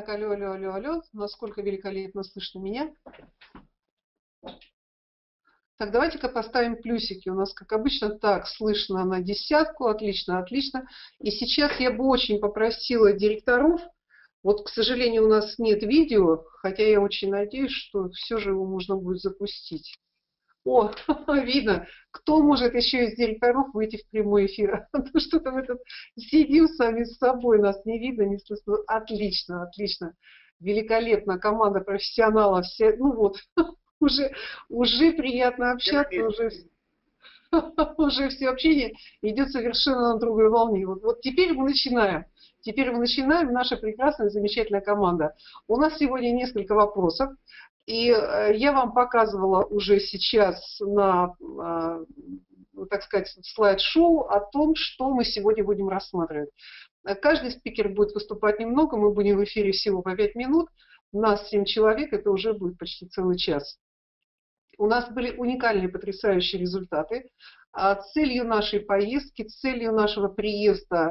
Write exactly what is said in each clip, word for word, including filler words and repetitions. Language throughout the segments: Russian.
Так, алло, алло, алло, алло. Насколько великолепно слышно меня. Так, давайте-ка поставим плюсики. У нас, как обычно, так, слышно на десятку. Отлично, отлично. И сейчас я бы очень попросила директоров. Вот, к сожалению, у нас нет видео, хотя я очень надеюсь, что все же его можно будет запустить. О, видно, кто может еще из директоров выйти в прямой эфир? Что там этот сидим сами с собой, нас не видно, не слышно. Отлично, отлично. Великолепно, команда профессионалов. Все, ну вот, уже, уже приятно общаться, уже, уже все общение идет совершенно на другой волне. Вот, вот теперь мы начинаем. Теперь мы начинаем, наша прекрасная, замечательная команда. У нас сегодня несколько вопросов. И я вам показывала уже сейчас на, так сказать, слайд-шоу о том, что мы сегодня будем рассматривать. Каждый спикер будет выступать немного, мы будем в эфире всего по пять минут. Нас семь человек, это уже будет почти целый час. У нас были уникальные, потрясающие результаты. Целью нашей поездки, целью нашего приезда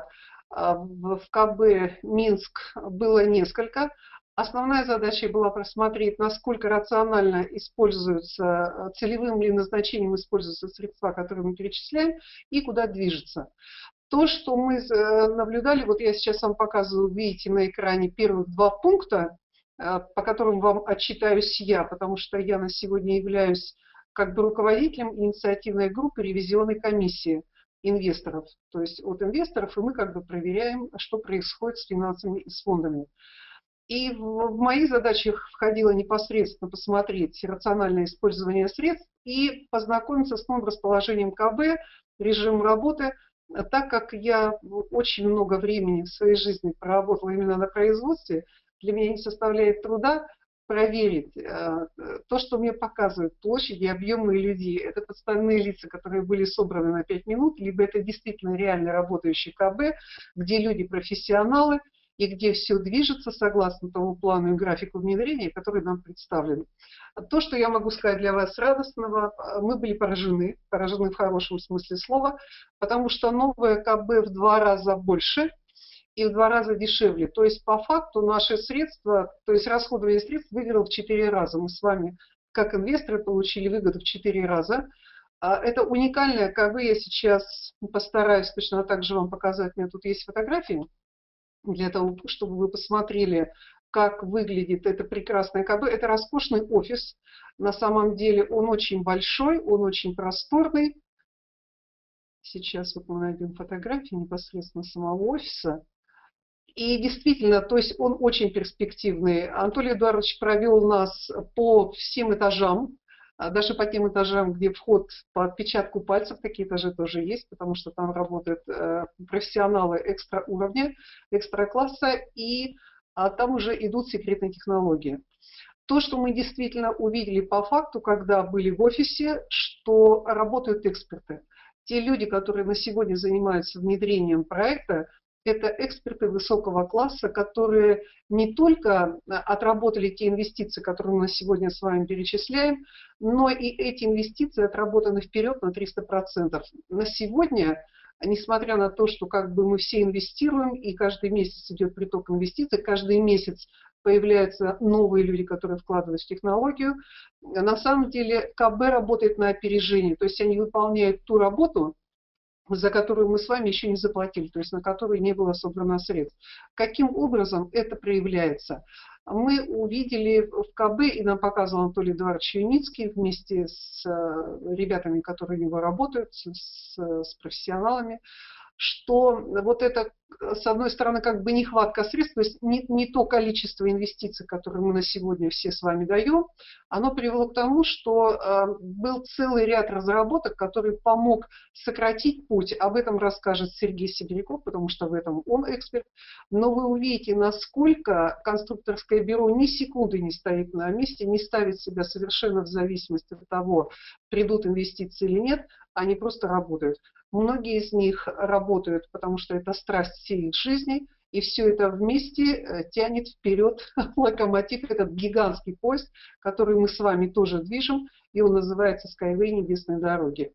в КБ Минск было несколько. Основная задача была просмотреть, насколько рационально используются, целевым ли назначением используются средства, которые мы перечисляем, и куда движется. То, что мы наблюдали, вот я сейчас вам показываю, видите на экране первых два пункта, по которым вам отчитаюсь я, потому что я на сегодня являюсь как бы руководителем инициативной группы ревизионной комиссии инвесторов. То есть от инвесторов, и мы как бы проверяем, что происходит с финансами и с фондами. И в мои задачи входило непосредственно посмотреть рациональное использование средств и познакомиться с новым расположением КБ, режимом работы, так как я очень много времени в своей жизни проработала именно на производстве, для меня не составляет труда проверить то, что мне показывают площади, объемы людей. Это подставные лица, которые были собраны на пять минут, либо это действительно реально работающий КБ, где люди профессионалы, и где все движется согласно тому плану и графику внедрения, который нам представлен. То, что я могу сказать для вас радостного, мы были поражены, поражены в хорошем смысле слова, потому что новое КБ в два раза больше и в два раза дешевле. То есть по факту наши средства, то есть расходование средств выиграло в четыре раза. Мы с вами, как инвесторы, получили выгоду в четыре раза. Это уникальное КБ, я сейчас постараюсь точно так же вам показать, у меня тут есть фотографии, для того, чтобы вы посмотрели, как выглядит это прекрасное КБ. Это роскошный офис. На самом деле он очень большой, он очень просторный. Сейчас вот мы найдем фотографии непосредственно самого офиса. И действительно, то есть он очень перспективный. Анатолий Эдуардович провел нас по всем этажам, даже по тем этажам, где вход по отпечатку пальцев, такие этажи тоже есть, потому что там работают профессионалы экстра уровня, экстра класса, и а там уже идут секретные технологии. То, что мы действительно увидели по факту, когда были в офисе, что работают эксперты. Те люди, которые на сегодня занимаются внедрением проекта, это эксперты высокого класса, которые не только отработали те инвестиции, которые мы на сегодня с вами перечисляем, но и эти инвестиции отработаны вперед на триста процентов. На сегодня, несмотря на то, что как бы мы все инвестируем, и каждый месяц идет приток инвестиций, каждый месяц появляются новые люди, которые вкладывают в технологию, на самом деле КБ работает на опережение, то есть они выполняют ту работу, за которую мы с вами еще не заплатили, то есть на которую не было собрано средств. Каким образом это проявляется? Мы увидели в КБ, и нам показывал Анатолий Эдуардович Юницкий вместе с ребятами, которые у него работают, с, с профессионалами, что вот это, с одной стороны, как бы нехватка средств, то есть не, не то количество инвестиций, которые мы на сегодня все с вами даем, оно привело к тому, что э, был целый ряд разработок, который помог сократить путь. Об этом расскажет Сергей Сибиряков, потому что в этом он эксперт. Но вы увидите, насколько конструкторское бюро ни секунды не стоит на месте, не ставит себя совершенно в зависимости от того, придут инвестиции или нет, они просто работают. Многие из них работают, потому что это страсть всей их жизни, и все это вместе тянет вперед локомотив, этот гигантский поезд, который мы с вами тоже движем, и он называется Skyway небесной дороги.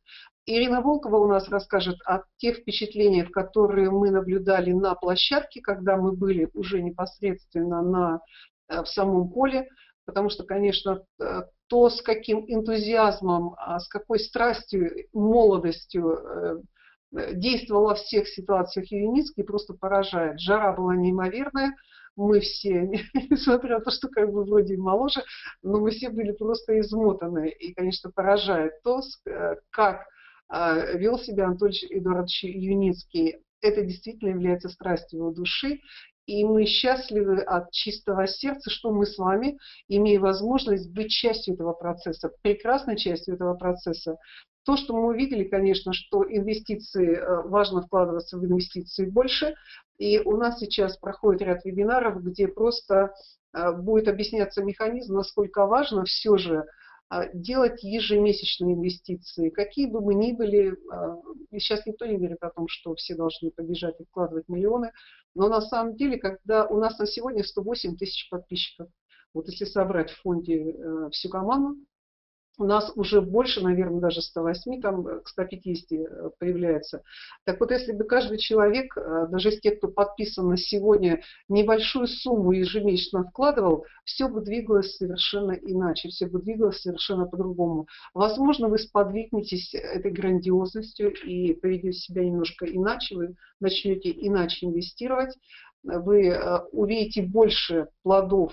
Ирина Волкова у нас расскажет о тех впечатлениях, которые мы наблюдали на площадке, когда мы были уже непосредственно на, в самом поле, потому что, конечно, то, с каким энтузиазмом, с какой страстью, молодостью действовал во всех ситуациях Юницкий, просто поражает. Жара была неимоверная. Мы все, несмотря на то, что как бы вроде моложе, но мы все были просто измотаны. И, конечно, поражает то, как вел себя Анатолий Эдуардович Юницкий. Это действительно является страстью его души. И мы счастливы от чистого сердца, что мы с вами, имея возможность быть частью этого процесса, прекрасной частью этого процесса. То, что мы увидели, конечно, что инвестиции, важно вкладываться в инвестиции больше. И у нас сейчас проходит ряд вебинаров, где просто будет объясняться механизм, насколько важно все же делать ежемесячные инвестиции. Какие бы мы ни были, сейчас никто не говорит о том, что все должны побежать и вкладывать миллионы, но на самом деле, когда у нас на сегодня сто восемь тысяч подписчиков, вот если собрать в фонде всю команду, у нас уже больше, наверное, даже ста восьми, там к ста пятидесяти появляется. Так вот, если бы каждый человек, даже из тех, кто подписан на сегодня, небольшую сумму ежемесячно вкладывал, все бы двигалось совершенно иначе, все бы двигалось совершенно по-другому. Возможно, вы сподвигнетесь этой грандиозностью и поведете себя немножко иначе, вы начнете иначе инвестировать. Вы увидите больше плодов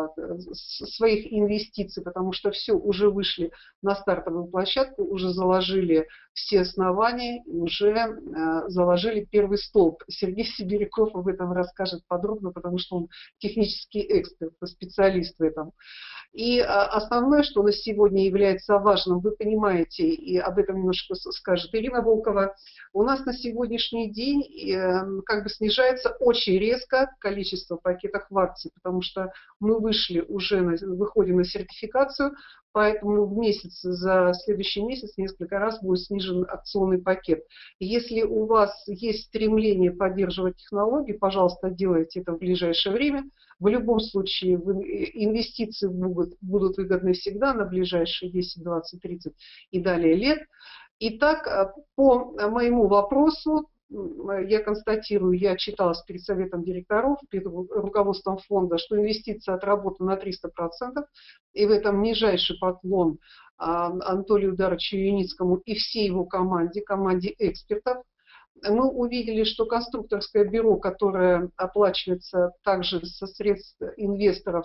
своих инвестиций, потому что все, уже вышли на стартовую площадку, уже заложили все основания, уже заложили первый столб. Сергей Сибиряков об этом расскажет подробно, потому что он технический эксперт, специалист в этом. И основное, что на сегодня является важным, вы понимаете, и об этом немножко скажет Ирина Волкова, у нас на сегодняшний день как бы снижается очень резко количество пакетов в акции, потому что мы вышли уже, на, выходим на сертификацию, поэтому в месяц, за следующий месяц несколько раз будет снижен акционный пакет. Если у вас есть стремление поддерживать технологии, пожалуйста, делайте это в ближайшее время. В любом случае инвестиции будут, будут выгодны всегда на ближайшие десять, двадцать, тридцать и далее лет. Итак, по моему вопросу, я констатирую, я читалась перед советом директоров, перед руководством фонда, что инвестиция отработана на триста процентов, и в этом нижайший поклон Анатолию Эдуардовичу Юницкому и всей его команде, команде экспертов. Мы увидели, что конструкторское бюро, которое оплачивается также со средств инвесторов,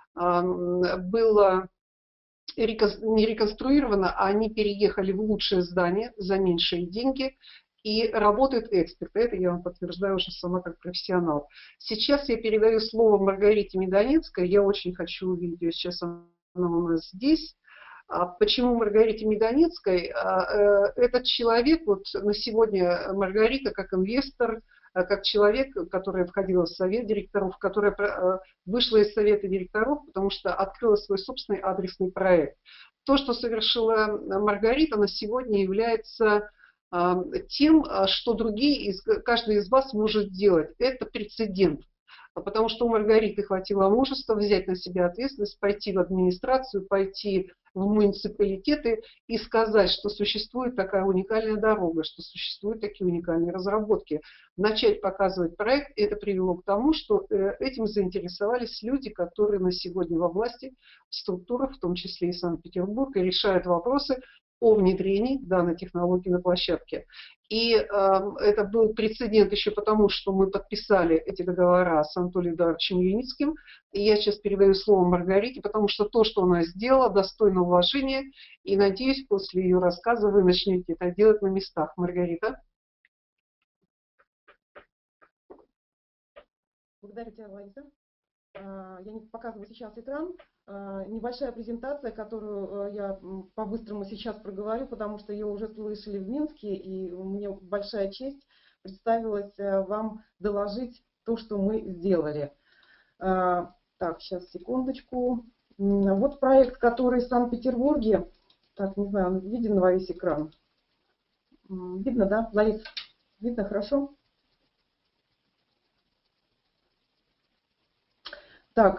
было не реконструировано, а они переехали в лучшее здание за меньшие деньги. И работают эксперты. Это я вам подтверждаю уже сама как профессионал. Сейчас я передаю слово Маргарите Меданецкой. Я очень хочу увидеть ее. Сейчас она у нас здесь. Почему Маргарите Меданецкой? Этот человек, вот на сегодня Маргарита как инвестор, как человек, который входила в совет директоров, которая вышла из совета директоров, потому что открыла свой собственный адресный проект. То, что совершила Маргарита, на сегодня является тем, что другие, каждый из вас может делать. Это прецедент. Потому что у Маргариты хватило мужества взять на себя ответственность, пойти в администрацию, пойти в муниципалитеты и сказать, что существует такая уникальная дорога, что существуют такие уникальные разработки. Начать показывать проект, это привело к тому, что этим заинтересовались люди, которые на сегодня во власти, в структурах, в том числе и Санкт-Петербург, и решают вопросы о внедрении данной технологии на площадке. И э, это был прецедент еще потому, что мы подписали эти договора с Анатолием Эдуардовичем Юницким. И я сейчас передаю слово Маргарите, потому что то, что она сделала, достойно уважения. И надеюсь, после ее рассказа вы начнете это делать на местах. Маргарита. Благодарю тебя, Лариса. Я не показываю сейчас экран. Небольшая презентация, которую я по-быстрому сейчас проговорю, потому что ее уже слышали в Минске, и мне большая честь представилась вам доложить то, что мы сделали. Так, сейчас, секундочку. Вот проект, который в Санкт-Петербурге. Так, не знаю, он виден на весь экран. Видно, да, Ларис? Видно хорошо? Так,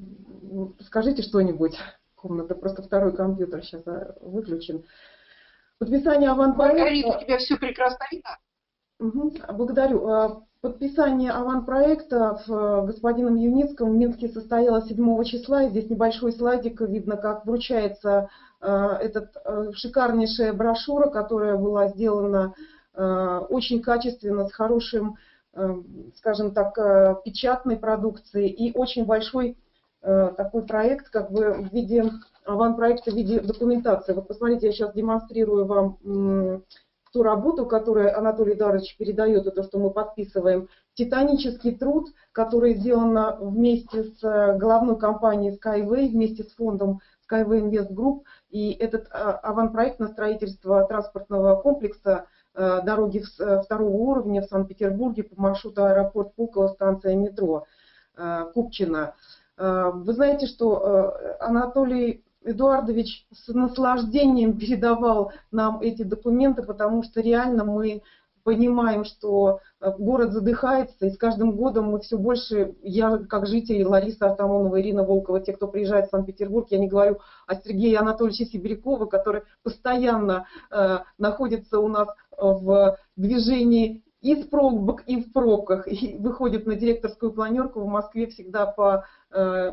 скажите что-нибудь. Комната, просто второй компьютер сейчас выключен. Подписание аванпроекта... Маргарита, у тебя все прекрасно видно? Угу, благодарю. Подписание аванпроекта господином Юницким в Минске состоялось седьмого числа. И здесь небольшой слайдик, видно, как вручается этот шикарнейшая брошюра, которая была сделана очень качественно, с хорошим, скажем так, печатной продукцией. И очень большой такой проект, как бы в виде аванпроекта, в виде документации. Вот посмотрите, я сейчас демонстрирую вам ту работу, которую Анатолий Эдуардович передает, и то, что мы подписываем. Титанический труд, который сделан вместе с головной компанией Skyway, вместе с фондом Skyway Invest Group. И этот аванпроект на строительство транспортного комплекса дороги второго уровня в Санкт-Петербурге по маршруту аэропорт Пулково, станция метро Купчино. Вы знаете, что Анатолий Эдуардович с наслаждением передавал нам эти документы, потому что реально мы понимаем, что город задыхается, и с каждым годом мы все больше, я как житель, Лариса Артамонова, Ирина Волкова, те, кто приезжает в Санкт-Петербург, я не говорю о Сергее Анатольевиче Сибирякове, который постоянно э, находится у нас в движении и в пробок, и в пробках, и выходит на директорскую планерку в Москве всегда по э,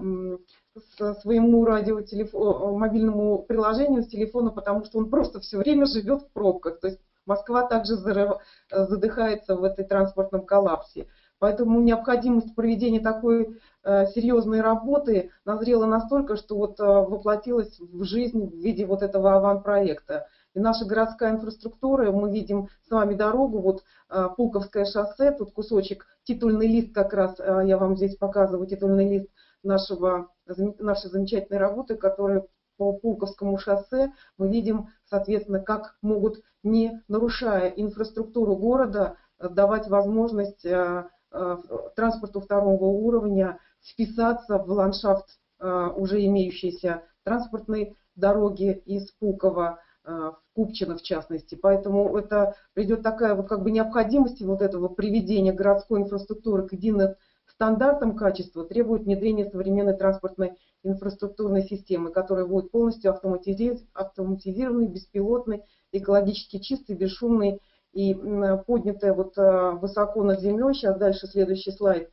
своему радиотелефону, мобильному приложению с телефона, потому что он просто все время живет в пробках. То есть Москва также задыхается в этой транспортном коллапсе. Поэтому необходимость проведения такой э, серьезной работы назрела настолько, что вот э, воплотилась в жизнь в виде вот этого аванпроекта. И наша городская инфраструктура, мы видим с вами дорогу, вот э, Пулковское шоссе, тут кусочек, титульный лист как раз, э, я вам здесь показываю, титульный лист нашего, нашей замечательной работы, которая по Пулковскому шоссе мы видим, соответственно, как могут, не нарушая инфраструктуру города, давать возможность э, э, транспорту второго уровня вписаться в ландшафт э, уже имеющейся транспортной дороги из Пулково в Купчино в частности. Поэтому это придет такая вот как бы необходимость вот этого приведения городской инфраструктуры к единым стандартам качества, требует внедрения современной транспортной инфраструктурной системы, которая будет полностью автоматизированной, беспилотной, экологически чистой, бесшумной и поднятая вот высоко над землей. Сейчас дальше следующий слайд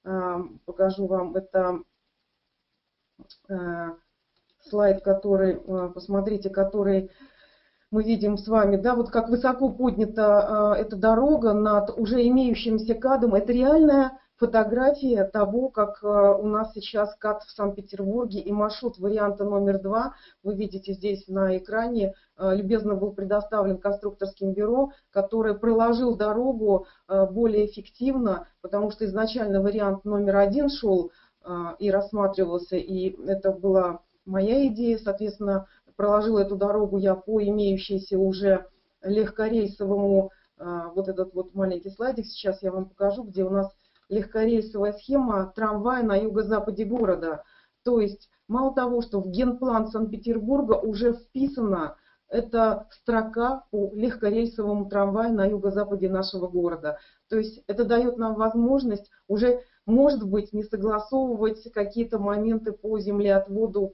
покажу вам. Это слайд, который, посмотрите, который мы видим с вами, да, вот как высоко поднята э, эта дорога над уже имеющимся КАДом. Это реальная фотография того, как э, у нас сейчас КАД в Санкт-Петербурге, и маршрут варианта номер два, вы видите здесь на экране, э, любезно был предоставлен конструкторским бюро, которое проложил дорогу э, более эффективно, потому что изначально вариант номер один шел э, и рассматривался, и это была моя идея, соответственно, проложила эту дорогу я по имеющейся уже легкорейсовому, вот этот вот маленький слайдик сейчас я вам покажу, где у нас легкорейсовая схема трамвая на юго-западе города. То есть мало того, что в генплан Санкт-Петербурга уже вписана эта строка по легкорейсовому трамваю на юго-западе нашего города. То есть это дает нам возможность уже, может быть, не согласовывать какие-то моменты по землеотводу,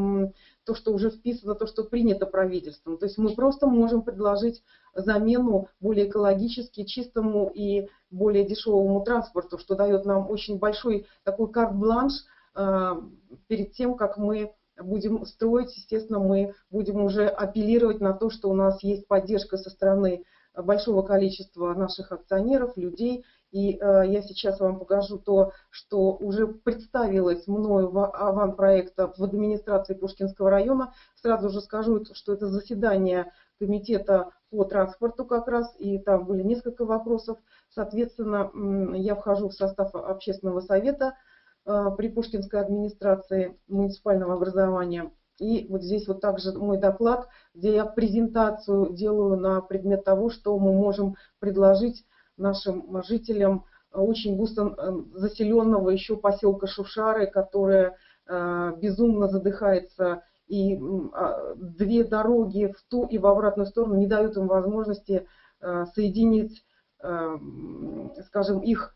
то, что уже вписано, то, что принято правительством. То есть мы просто можем предложить замену более экологически чистому и более дешевому транспорту, что дает нам очень большой такой карт-бланш э, перед тем, как мы будем строить. Естественно, мы будем уже апеллировать на то, что у нас есть поддержка со стороны большого количества наших акционеров, людей. И э, я сейчас вам покажу то, что уже представилось мною в аванпроекта в администрации Пушкинского района. Сразу же скажу, что это заседание комитета по транспорту как раз, и там были несколько вопросов. Соответственно, я вхожу в состав общественного совета э, при Пушкинской администрации муниципального образования. И вот здесь вот также мой доклад, где я презентацию делаю на предмет того, что мы можем предложить нашим жителям очень густо заселенного еще поселка Шушары, которая э, безумно задыхается, и э, две дороги в ту и в обратную сторону не дают им возможности э, соединить, э, скажем, их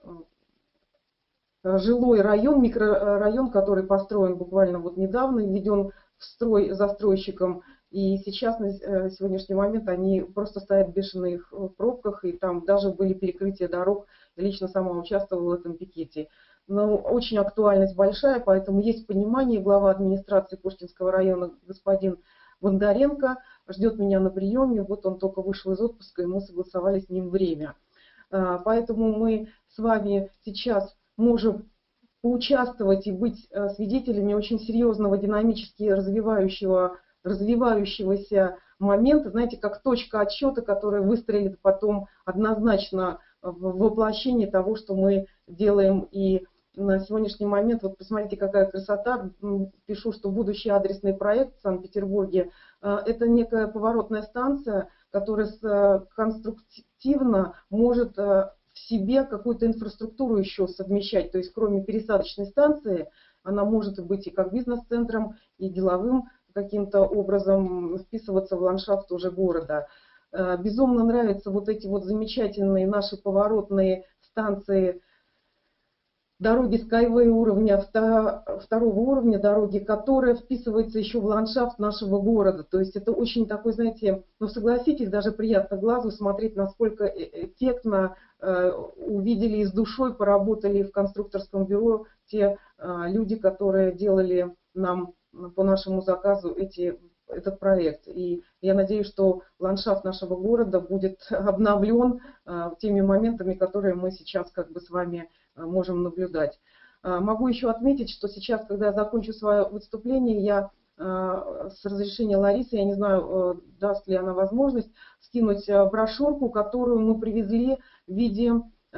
жилой район, микрорайон, который построен буквально вот недавно, введен в строй застройщиком, И сейчас, на сегодняшний момент, они просто стоят в бешеных пробках, и там даже были перекрытия дорог. Я лично сама участвовала в этом пикете. Но очень актуальность большая, поэтому есть понимание. Глава администрации Пушкинского района господин Бондаренко ждет меня на приеме. Вот он только вышел из отпуска, и мы согласовали с ним время. Поэтому мы с вами сейчас можем поучаствовать и быть свидетелями очень серьезного, динамически развивающего, развивающегося момента, знаете, как точка отсчета, которая выстрелит потом однозначно в воплощении того, что мы делаем. И на сегодняшний момент, вот посмотрите, какая красота, пишу, что будущий адресный проект в Санкт-Петербурге, это некая поворотная станция, которая конструктивно может в себе какую-то инфраструктуру еще совмещать. То есть кроме пересадочной станции, она может быть и как бизнес-центром, и деловым каким-то образом вписываться в ландшафт уже города. Безумно нравятся вот эти вот замечательные наши поворотные станции, дороги Skyway уровня, второго уровня дороги, которая вписывается еще в ландшафт нашего города. То есть это очень такой, знаете, ну согласитесь, даже приятно глазу смотреть, насколько эффектно э, увидели и с душой поработали в конструкторском бюро те э, люди, которые делали нам по нашему заказу эти, этот проект. И я надеюсь, что ландшафт нашего города будет обновлен э, теми моментами, которые мы сейчас как бы с вами можем наблюдать. Могу еще отметить, что сейчас, когда я закончу свое выступление, я с разрешения Ларисы, я не знаю, даст ли она возможность, скинуть брошюрку, которую мы привезли в виде пи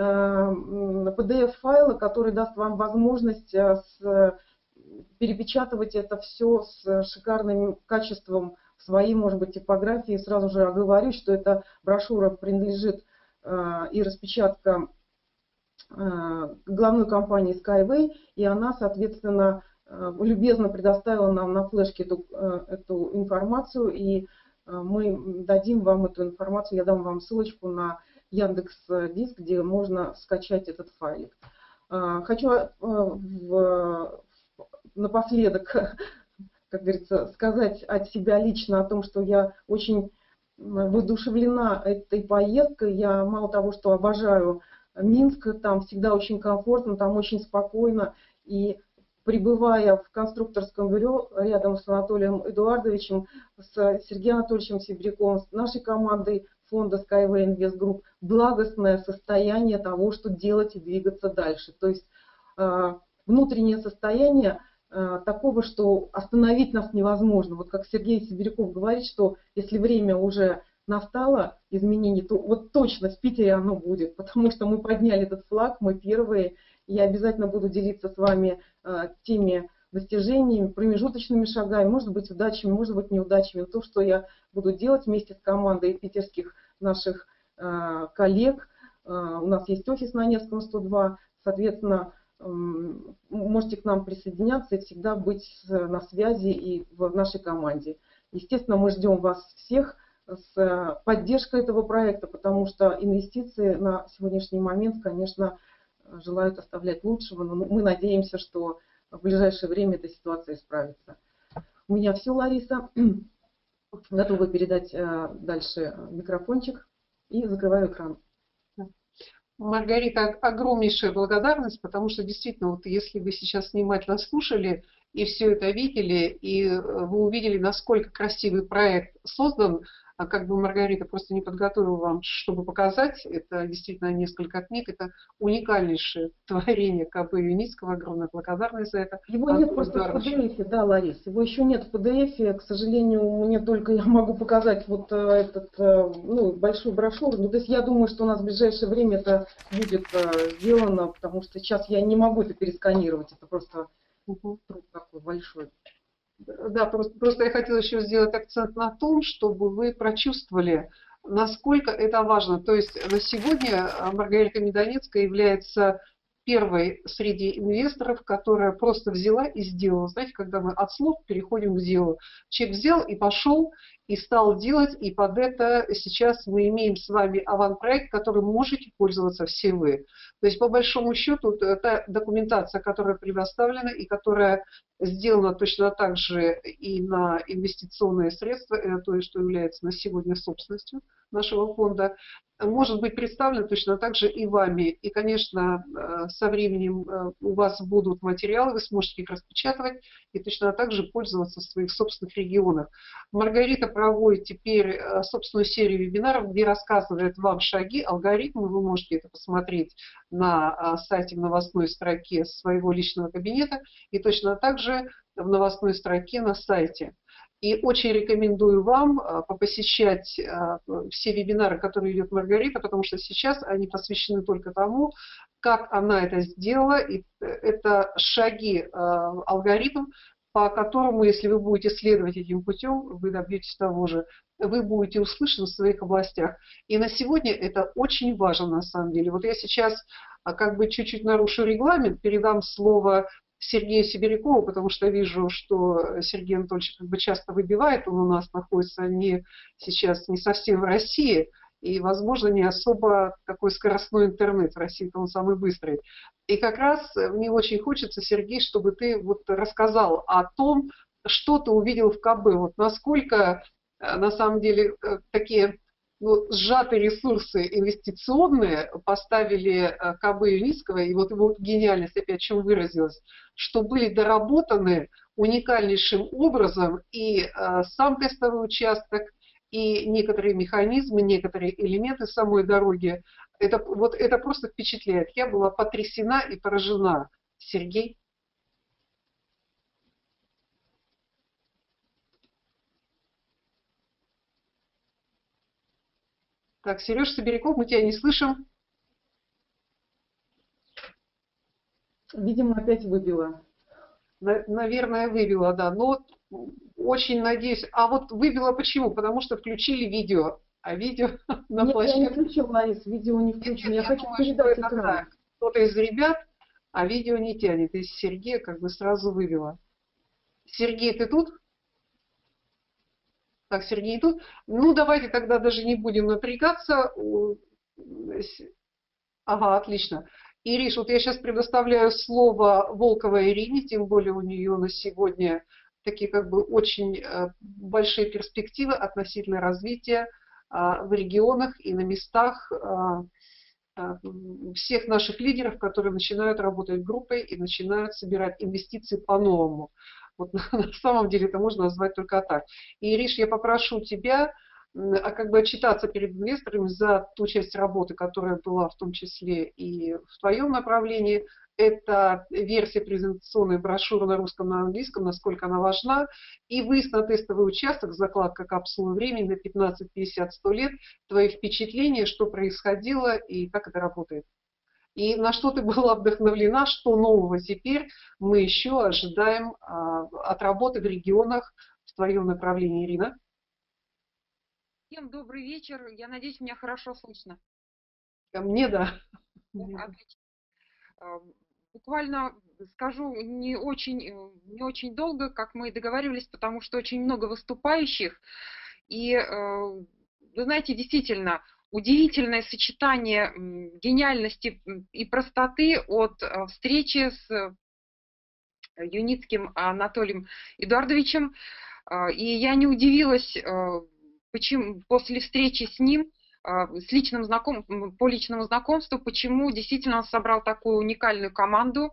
ди эф-файла, который даст вам возможность перепечатывать это все с шикарным качеством в своей, может быть, типографии. Сразу же оговорюсь, что эта брошюра принадлежит и распечатка главной компании Skyway, и она, соответственно, любезно предоставила нам на флешке эту, эту информацию, и мы дадим вам эту информацию, я дам вам ссылочку на Яндекс.Диск, где можно скачать этот файлик. Хочу в, напоследок, как говорится, сказать от себя лично о том, что я очень воодушевлена этой поездкой. Я мало того, что обожаю Минск, там всегда очень комфортно, там очень спокойно. И пребывая в конструкторском бюро рядом с Анатолием Эдуардовичем, с Сергеем Анатольевичем Сибиряковым, с нашей командой фонда Skyway Invest Group, благостное состояние того, что делать и двигаться дальше. То есть э, внутреннее состояние э, такого, что остановить нас невозможно. Вот как Сергей Сибиряков говорит, что если время уже настало изменений, то вот точно в Питере оно будет, потому что мы подняли этот флаг, мы первые. Я обязательно буду делиться с вами э, теми достижениями, промежуточными шагами, может быть удачами, может быть неудачами. То, что я буду делать вместе с командой питерских наших э, коллег. Э, у нас есть офис на Невском сто два, соответственно, э, можете к нам присоединяться и всегда быть на связи и в нашей команде. Естественно, мы ждем вас всех с поддержкой этого проекта, потому что инвестиции на сегодняшний момент, конечно, желают оставлять лучшего, но мы надеемся, что в ближайшее время эта ситуация исправится. У меня все, Лариса. Готова передать дальше микрофончик и закрываю экран. Маргарита, огромнейшая благодарность, потому что действительно, вот если вы сейчас внимательно слушали и все это видели, и вы увидели, насколько красивый проект создан, а как бы Маргарита просто не подготовила вам, чтобы показать, это действительно несколько книг, это уникальнейшее творение ка бэ Юницкого, огромная благодарность за это. Его нет просто в пи ди эф, да, Ларис, его еще нет в пи ди эф, к сожалению, мне только я могу показать вот этот, ну, большую брошюру, ну, то есть я думаю, что у нас в ближайшее время это будет сделано, потому что сейчас я не могу это пересканировать, это просто угу. труд такой большой. Да, просто, просто я хотела еще сделать акцент на том, чтобы вы прочувствовали, насколько это важно. То есть на сегодня Маргарита Меданецкая является первой среди инвесторов, которая просто взяла и сделала. Знаете, когда мы от слов переходим к делу. Человек взял и пошел, и стал делать, и под это сейчас мы имеем с вами аванпроект, которым можете пользоваться все вы. То есть, по большому счету, та документация, которая предоставлена и которая сделано точно так же и на инвестиционные средства, это то, что является на сегодня собственностью нашего фонда, может быть представлено точно так же и вами. И, конечно, со временем у вас будут материалы, вы сможете их распечатывать и точно так же пользоваться в своих собственных регионах. Маргарита проводит теперь собственную серию вебинаров, где рассказывает вам шаги, алгоритмы. Вы можете это посмотреть на сайте в новостной строке своего личного кабинета и точно так же в новостной строке на сайте. И очень рекомендую вам посещать все вебинары, которые ведет Маргарита, потому что сейчас они посвящены только тому, как она это сделала. И это шаги, алгоритм, по которому, если вы будете следовать этим путем, вы добьетесь того же. Вы будете услышаны в своих областях. И на сегодня это очень важно на самом деле. Вот я сейчас как бы чуть-чуть нарушу регламент, передам слово Сергею Сибирякову, потому что вижу, что Сергей Анатольевич как бы часто выбивает, он у нас находится не, сейчас не совсем в России, и, возможно, не особо такой скоростной интернет в России, он самый быстрый. И как раз мне очень хочется, Сергей, чтобы ты вот рассказал о том, что ты увидел в ка бэ, вот насколько на самом деле такие ну, сжатые ресурсы инвестиционные поставили ка бэ Юницкого, и вот его гениальность опять в чем выразилась, что были доработаны уникальнейшим образом и э, сам тестовый участок, и некоторые механизмы, некоторые элементы самой дороги. Это, вот, это просто впечатляет. Я была потрясена и поражена. Сергей? Так, Сереж Сибиряков, мы тебя не слышим. Видимо, опять выбила. Наверное, выбила, да. Но очень надеюсь. А вот выбила почему? Потому что включили видео. А видео на площадке... Нет, я не включила, Ларис, видео не включено. Я, я хочу думаю, передать это экран. Да. Кто-то из ребят, а видео не тянет. Из Сергея как бы сразу выбила. Сергей, ты тут? Так, Сергей тут. Ну, давайте тогда даже не будем напрягаться. Ага, отлично. Ириш, вот я сейчас предоставляю слово Волковой Ирине, тем более у нее на сегодня такие как бы очень большие перспективы относительно развития в регионах и на местах всех наших лидеров, которые начинают работать группой и начинают собирать инвестиции по-новому. Вот на самом деле это можно назвать только так. И, Ириш, я попрошу тебя а как бы отчитаться перед инвесторами за ту часть работы, которая была в том числе и в твоем направлении. Это версия презентационной брошюры на русском, на английском, насколько она важна. И выезд на тестовый участок, закладка капсулы времени на пятнадцать, пятьдесят, сто лет. Твои впечатления, что происходило и как это работает. И на что ты была вдохновлена, что нового теперь мы еще ожидаем от работы в регионах в твоем направлении, Ирина? Всем добрый вечер. Я надеюсь, меня хорошо слышно. Мне да. Отлично. Буквально скажу не очень, не очень долго, как мы и договаривались, потому что очень много выступающих. И вы знаете, действительно, удивительное сочетание гениальности и простоты от встречи с Юницким Анатолием Эдуардовичем. И я не удивилась, почему после встречи с ним, с личным знаком, по личному знакомству, почему действительно он собрал такую уникальную команду.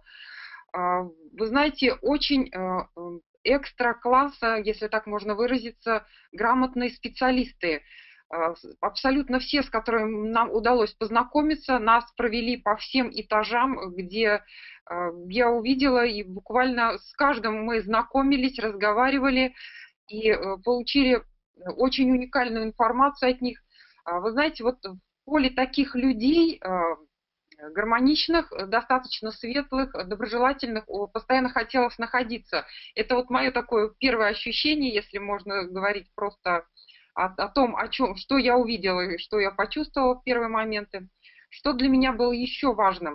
Вы знаете, очень экстра класса, если так можно выразиться, грамотные специалисты. Абсолютно все, с которыми нам удалось познакомиться, нас провели по всем этажам, где я увидела, и буквально с каждым мы знакомились, разговаривали и получили очень уникальную информацию от них. Вы знаете, вот в поле таких людей, гармоничных, достаточно светлых, доброжелательных, постоянно хотелось находиться. Это вот мое такое первое ощущение, если можно говорить просто о, о том, о чем, что я увидела и что я почувствовала в первые моменты. Что для меня было еще важным,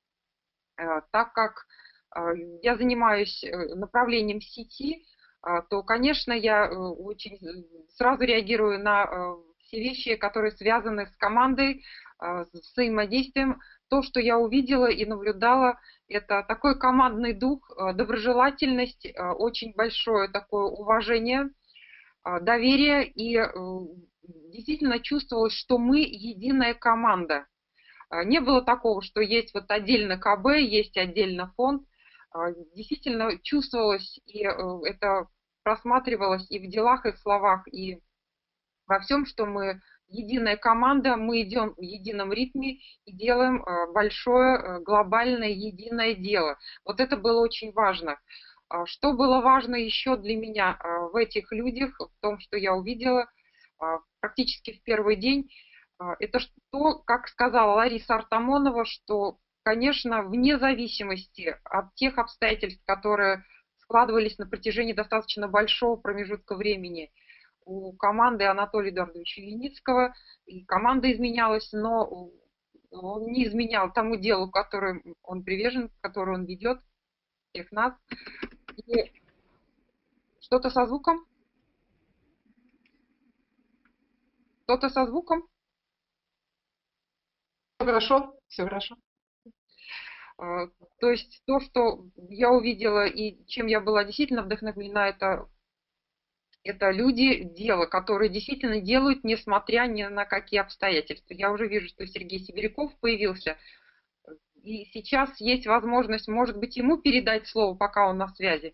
так как я занимаюсь направлением сети, то, конечно, я очень сразу реагирую на все вещи, которые связаны с командой, с взаимодействием, то, что я увидела и наблюдала, это такой командный дух, доброжелательность, очень большое такое уважение, доверие, и действительно чувствовалось, что мы единая команда. Не было такого, что есть вот отдельно КБ, есть отдельно фонд. Действительно чувствовалось, и это просматривалось и в делах, и в словах, и во всем, что мы единая команда, мы идем в едином ритме и делаем большое, глобальное, единое дело. Вот это было очень важно. Что было важно еще для меня в этих людях, в том, что я увидела практически в первый день, это то, как сказала Лариса Артамонова, что, конечно, вне зависимости от тех обстоятельств, которые складывались на протяжении достаточно большого промежутка времени у команды Анатолия Эдуардовича Юницкого, и команда изменялась, но он не изменял тому делу, которым он привержен, которое он ведет, всех нас. И что-то со звуком? Что-то со звуком? Все хорошо, все хорошо. То есть то, что я увидела и чем я была действительно вдохновлена, это, это люди, дело, которые действительно делают, несмотря ни на какие обстоятельства. Я уже вижу, что Сергей Сибиряков появился, и сейчас есть возможность, может быть, ему передать слово, пока он на связи.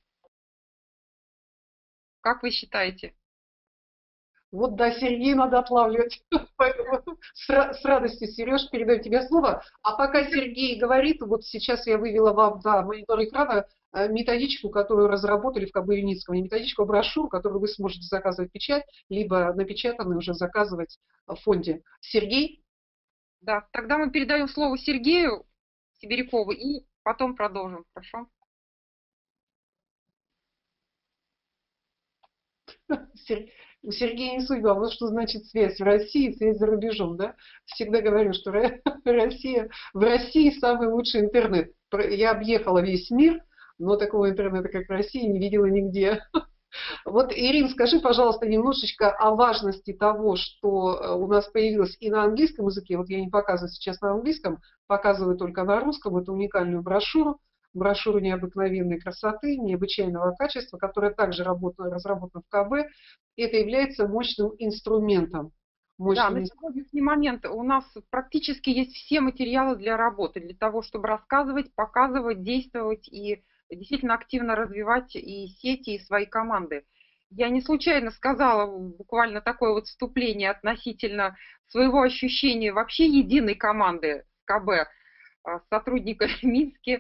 Как вы считаете? Вот да, Сергея надо отлавливать. Поэтому с радостью, Сереж, передаю тебе слово. А пока Сергей говорит, вот сейчас я вывела вам на монитор экрана методичку, которую разработали в КБ Юницкого, не методичку, а брошюру, которую вы сможете заказывать печать, либо напечатанную уже заказывать в фонде. Сергей? Да, тогда мы передаем слово Сергею Сибирякову и потом продолжим. Хорошо? У Сергея не судьба, вот что значит связь в России, связь за рубежом, да? Всегда говорю, что Россия, в России самый лучший интернет. Я объехала весь мир, но такого интернета, как в России, не видела нигде. Вот, Ирина, скажи, пожалуйста, немножечко о важности того, что у нас появилось и на английском языке. Вот я не показываю сейчас на английском, показываю только на русском эту уникальную брошюру. Брошюру необыкновенной красоты, необычайного качества, которая также работала, разработана в КБ. Это является мощным инструментом. Мощным... Да, на сегодняшний момент у нас практически есть все материалы для работы, для того, чтобы рассказывать, показывать, действовать и действительно активно развивать и сети, и свои команды. Я не случайно сказала буквально такое вот вступление относительно своего ощущения вообще единой команды КБ с сотрудниками в Минске.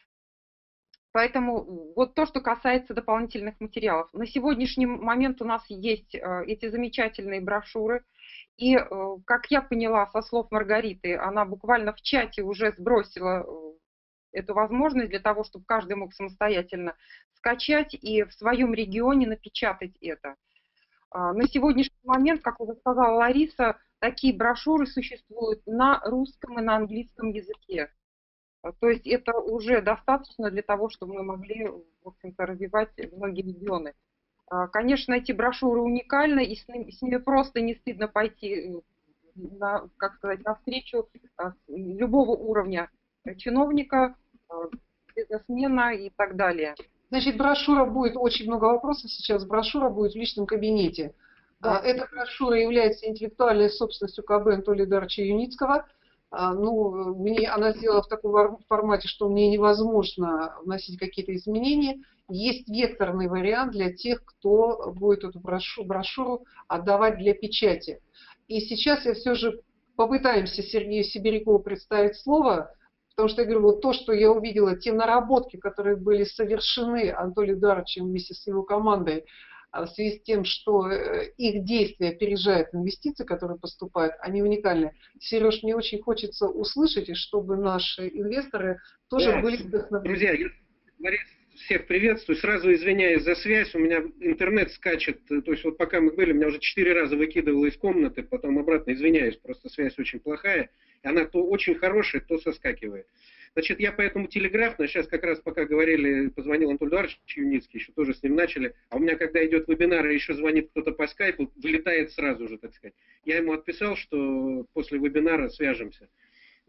Поэтому вот то, что касается дополнительных материалов. На сегодняшний момент у нас есть эти замечательные брошюры. И, как я поняла со слов Маргариты, она буквально в чате уже сбросила эту возможность для того, чтобы каждый мог самостоятельно скачать и в своем регионе напечатать это. На сегодняшний момент, как уже сказала Лариса, такие брошюры существуют на русском и на английском языке. То есть это уже достаточно для того, чтобы мы могли, в общем-то, развивать многие регионы. Конечно, эти брошюры уникальны, и с ними, с ними просто не стыдно пойти на, как сказать, навстречу любого уровня чиновника, бизнесмена и так далее. Значит, брошюра будет, очень много вопросов сейчас, брошюра будет в личном кабинете. Да. Эта брошюра является интеллектуальной собственностью КБ Анатолия Эдуардовича Юницкого. Ну, мне, она сделала в таком формате, что мне невозможно вносить какие-то изменения. Есть векторный вариант для тех, кто будет эту брошюру, брошюру отдавать для печати. И сейчас я все же попытаемся Сергею Сибирякову представить слово, потому что я говорю, вот то, что я увидела, те наработки, которые были совершены Анатолием Эдуардовичем вместе с его командой, в связи с тем, что их действия опережают инвестиции, которые поступают, они уникальны. Сереж, мне очень хочется услышать, и чтобы наши инвесторы тоже да, были вдохновлены. Друзья, я всех приветствую. Сразу извиняюсь за связь, у меня интернет скачет. То есть вот пока мы были, меня уже четыре раза выкидывало из комнаты, потом обратно извиняюсь, просто связь очень плохая. Она то очень хорошая, то соскакивает. Значит, я поэтому телеграфно, сейчас как раз пока говорили, позвонил Анатолий Эдуардович Юницкий, еще тоже с ним начали, а у меня когда идет вебинар и еще звонит кто-то по скайпу, вылетает сразу же, так сказать. Я ему отписал, что после вебинара свяжемся.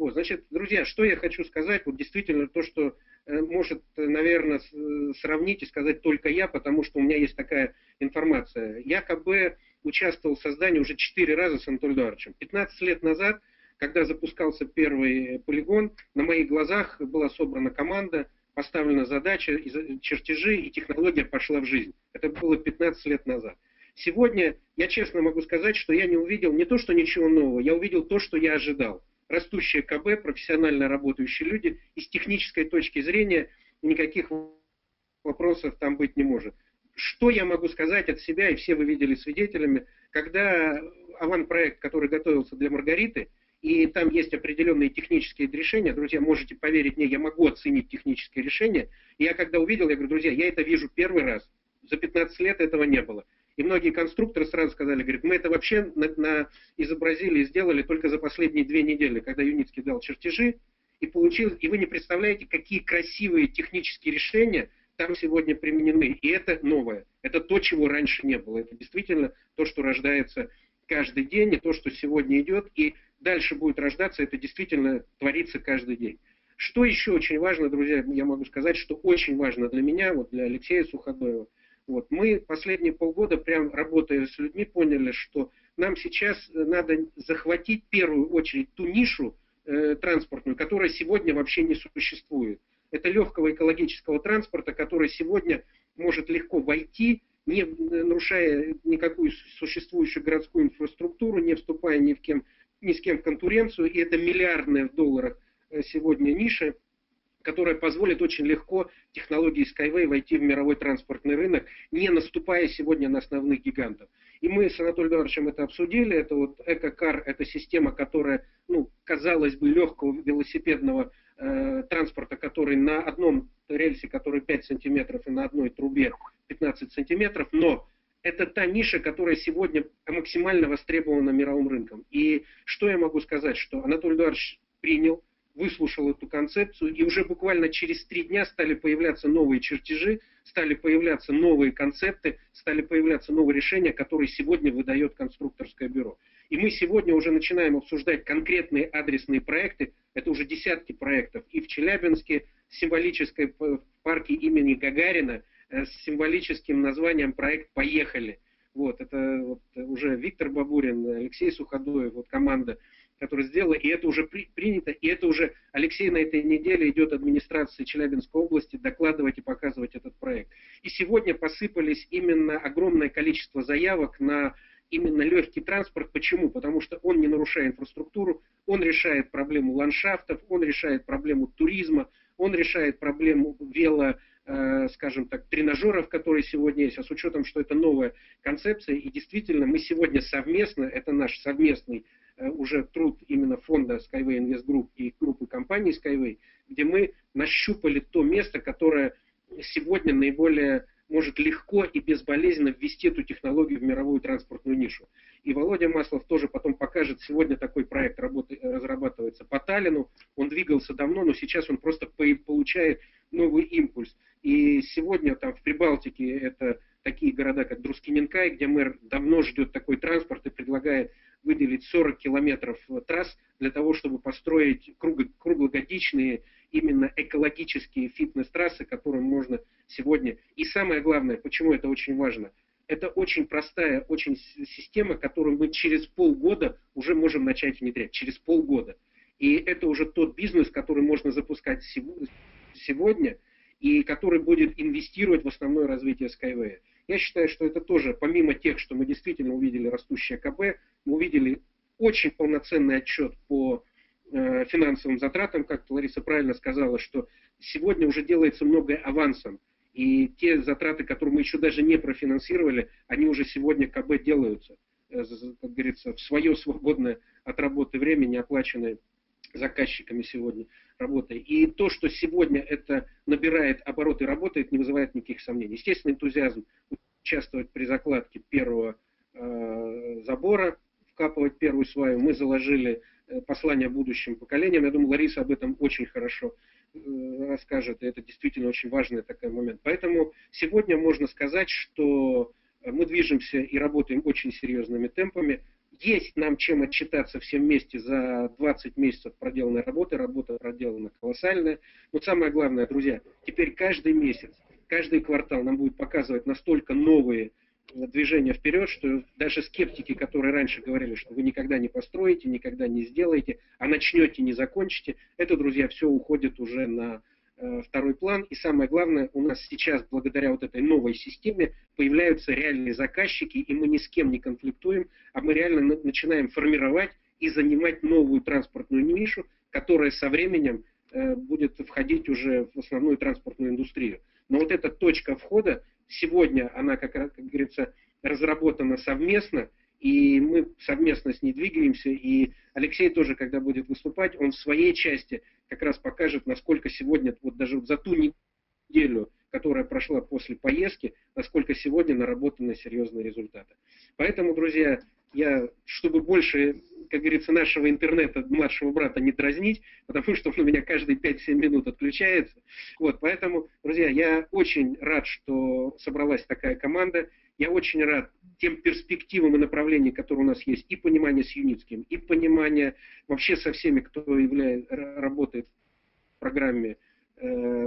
Вот, значит, друзья, что я хочу сказать, вот действительно то, что э, может, наверное, с, сравнить и сказать только я, потому что у меня есть такая информация. Я КБ участвовал в создании уже четыре раза с Анатолием Эдуардовичем. пятнадцать лет назад, когда запускался первый полигон, на моих глазах была собрана команда, поставлена задача, чертежи, и технология пошла в жизнь. Это было пятнадцать лет назад. Сегодня я честно могу сказать, что я не увидел не то, что ничего нового, я увидел то, что я ожидал. Растущее КБ, профессионально работающие люди, и с технической точки зрения никаких вопросов там быть не может. Что я могу сказать от себя, и все вы видели свидетелями, когда аван-проект, который готовился для Маргариты, и там есть определенные технические решения, друзья, можете поверить мне, я могу оценить технические решения, и я когда увидел, я говорю, друзья, я это вижу первый раз, за пятнадцать лет этого не было. И многие конструкторы сразу сказали, говорят, мы это вообще на, на, изобразили и сделали только за последние две недели, когда Юницкий дал чертежи, и получилось, и вы не представляете, какие красивые технические решения там сегодня применены. И это новое. Это то, чего раньше не было. Это действительно то, что рождается каждый день, и то, что сегодня идет, и дальше будет рождаться, это действительно творится каждый день. Что еще очень важно, друзья, я могу сказать, что очень важно для меня, вот для Алексея Суходоева, вот, мы последние полгода, прям работая с людьми, поняли, что нам сейчас надо захватить в первую очередь ту нишу э, транспортную, которая сегодня вообще не существует. Это легкого экологического транспорта, который сегодня может легко войти, не нарушая никакую существующую городскую инфраструктуру, не вступая ни, в кем, ни с кем в конкуренцию. И это миллиардная в долларах сегодня ниша, которая позволит очень легко технологии Skyway войти в мировой транспортный рынок, не наступая сегодня на основных гигантов. И мы с Анатолием Эдуардовичем это обсудили. Это вот Экокар, это система, которая, ну, казалось бы, легкого велосипедного э, транспорта, который на одном рельсе, который пять сантиметров, и на одной трубе пятнадцать сантиметров, но это та ниша, которая сегодня максимально востребована мировым рынком. И что я могу сказать, что Анатолий Эдуардович принял, выслушал эту концепцию, и уже буквально через три дня стали появляться новые чертежи, стали появляться новые концепты, стали появляться новые решения, которые сегодня выдает конструкторское бюро. И мы сегодня уже начинаем обсуждать конкретные адресные проекты, это уже десятки проектов, и в Челябинске, в символической парке имени Гагарина, с символическим названием проект «Поехали». Вот, это вот уже Виктор Бабурин, Алексей Суходоев, вот команда, которая сделала, и это уже при, принято, и это уже Алексей на этой неделе идет администрации Челябинской области докладывать и показывать этот проект. И сегодня посыпались именно огромное количество заявок на именно легкий транспорт. Почему? Потому что он не нарушает инфраструктуру, он решает проблему ландшафтов, он решает проблему туризма, он решает проблему вело, э, скажем так, тренажеров, которые сегодня есть, а с учетом, что это новая концепция, и действительно мы сегодня совместно, это наш совместный э, уже труд именно фонда Skyway Invest Group и группы компаний Skyway, где мы нащупали то место, которое сегодня наиболее может легко и безболезненно ввести эту технологию в мировую транспортную нишу. И Володя Маслов тоже потом покажет, сегодня такой проект работы, разрабатывается по Таллину, он двигался давно, но сейчас он просто получает новый импульс. И сегодня там в Прибалтике это такие города, как Друскиненкай, где мэр давно ждет такой транспорт и предлагает выделить сорок километров трасс для того, чтобы построить круглогодичные именно экологические фитнес-трассы, которые можно сегодня. И самое главное, почему это очень важно, это очень простая очень система, которую мы через полгода уже можем начать внедрять. Через полгода. И это уже тот бизнес, который можно запускать сегодня и который будет инвестировать в основное развитие Skyway. Я считаю, что это тоже, помимо тех, что мы действительно увидели растущее КБ, мы увидели очень полноценный отчет по э, финансовым затратам, как Лариса правильно сказала, что сегодня уже делается многое авансом. И те затраты, которые мы еще даже не профинансировали, они уже сегодня КБ делаются, э, как говорится, в свое свободное от работы время, не оплаченное заказчиками сегодня работой. И то, что сегодня это набирает обороты и работает, не вызывает никаких сомнений. Естественно, энтузиазм участвовать при закладке первого э, забора, вкапывать первую сваю. Мы заложили э, послание будущим поколениям. Я думаю, Лариса об этом очень хорошо э, расскажет. И это действительно очень важный такой момент. Поэтому сегодня можно сказать, что мы движемся и работаем очень серьезными темпами. Есть нам чем отчитаться всем вместе за двадцать месяцев проделанной работы. Работа проделана колоссальная. Но самое главное, друзья, теперь каждый месяц, каждый квартал нам будет показывать настолько новые движения вперед, что даже скептики, которые раньше говорили, что вы никогда не построите, никогда не сделаете, а начнете, не закончите, это, друзья, все уходит уже на э, второй план. И самое главное, у нас сейчас, благодаря вот этой новой системе, появляются реальные заказчики, и мы ни с кем не конфликтуем, а мы реально на- начинаем формировать и занимать новую транспортную нишу, которая со временем э, будет входить уже в основную транспортную индустрию. Но вот эта точка входа, сегодня она, как, как говорится, разработана совместно, и мы совместно с ней двигаемся. И Алексей тоже, когда будет выступать, он в своей части как раз покажет, насколько сегодня, вот даже за ту неделю, которая прошла после поездки, насколько сегодня наработаны серьезные результаты. Поэтому, друзья, я, чтобы больше, как говорится, нашего интернета, младшего брата не дразнить, потому что он у меня каждые пять-семь минут отключается. Вот, поэтому, друзья, я очень рад, что собралась такая команда. Я очень рад тем перспективам и направлениям, которые у нас есть, и понимание с Юницким, и понимание вообще со всеми, кто является, работает в программе э,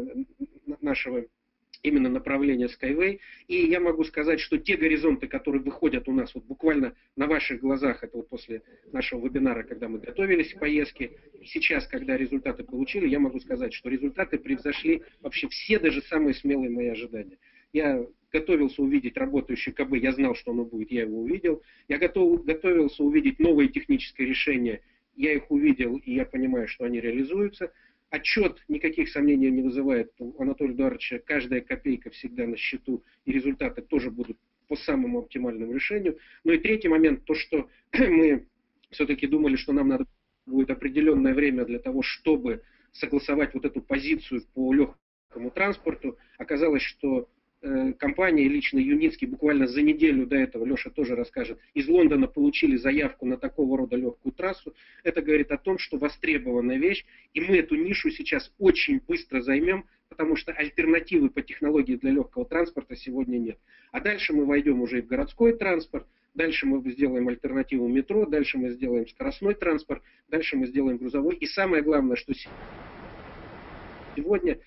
нашего именно направление Skyway. И я могу сказать, что те горизонты, которые выходят у нас вот буквально на ваших глазах, это вот после нашего вебинара, когда мы готовились к поездке, и сейчас, когда результаты получили, я могу сказать, что результаты превзошли вообще все, даже самые смелые мои ожидания. Я готовился увидеть работающий КБ, я знал, что оно будет, я его увидел. Я готов, готовился увидеть новые технические решения, я их увидел, и я понимаю, что они реализуются. Отчет никаких сомнений не вызывает. У Анатолия Эдуардовича каждая копейка всегда на счету, и результаты тоже будут по самому оптимальному решению. Ну и третий момент, то, что мы все-таки думали, что нам надо будет определенное время для того, чтобы согласовать вот эту позицию по легкому транспорту. Оказалось, что компания и лично Юницкий буквально за неделю до этого, Леша тоже расскажет, из Лондона получили заявку на такого рода легкую трассу. Это говорит о том, что востребованная вещь, и мы эту нишу сейчас очень быстро займем, потому что альтернативы по технологии для легкого транспорта сегодня нет. А дальше мы войдем уже и в городской транспорт, дальше мы сделаем альтернативу метро, дальше мы сделаем скоростной транспорт, дальше мы сделаем грузовой. И самое главное, что сегодня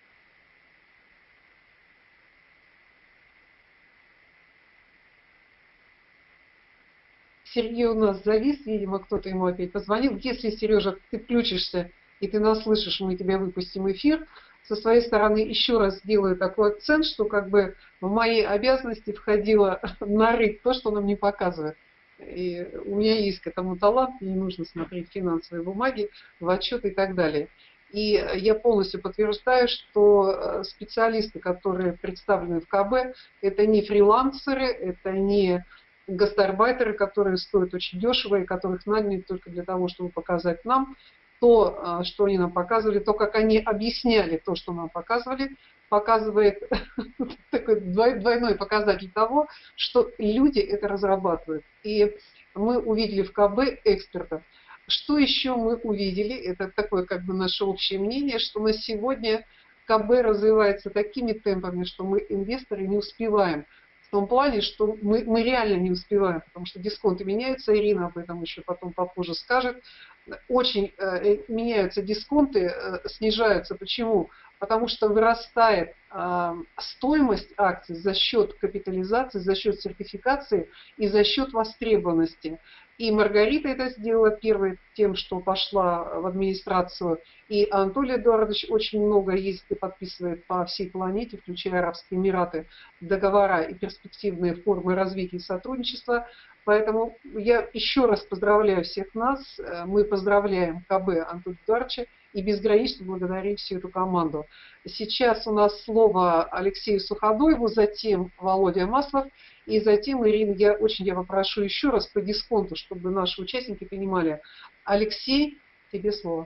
Сергей у нас завис, видимо, кто-то ему опять позвонил. Если, Сережа, ты включишься и ты нас слышишь, мы тебя выпустим в эфир. Со своей стороны еще раз сделаю такой акцент, что как бы в мои обязанности входило нарыть то, что нам не показывает. И у меня есть к этому талант, мне не нужно смотреть финансовые бумаги, в отчеты и так далее. И я полностью подтверждаю, что специалисты, которые представлены в КБ, это не фрилансеры, это не гастарбайтеры, которые стоят очень дешево и которых наняли только для того, чтобы показать нам то, что они нам показывали, то, как они объясняли то, что нам показывали, показывает такой двойной показатель того, что люди это разрабатывают. И мы увидели в КБ экспертов. Что еще мы увидели? Это такое как бы наше общее мнение, что на сегодня КБ развивается такими темпами, что мы, инвесторы, не успеваем. В том плане, что мы, мы реально не успеваем, потому что дисконты меняются, Ирина об этом еще потом попозже скажет. Очень э, меняются дисконты, э, снижаются. Почему? Потому что вырастает э, стоимость акций за счет капитализации, за счет сертификации и за счет востребованности. И Маргарита это сделала первой тем, что пошла в администрацию. И Анатолий Эдуардович очень много ездит и подписывает по всей планете, включая Арабские Эмираты, договора и перспективные формы развития и сотрудничества. Поэтому я еще раз поздравляю всех нас. Мы поздравляем КБ Анатолия Эдуардовича и безгранично благодарим всю эту команду. Сейчас у нас слово Алексею Суходоеву, затем Володя Маслов. И затем, Ирина, я очень я попрошу еще раз по дисконту, чтобы наши участники понимали. Алексей, тебе слово.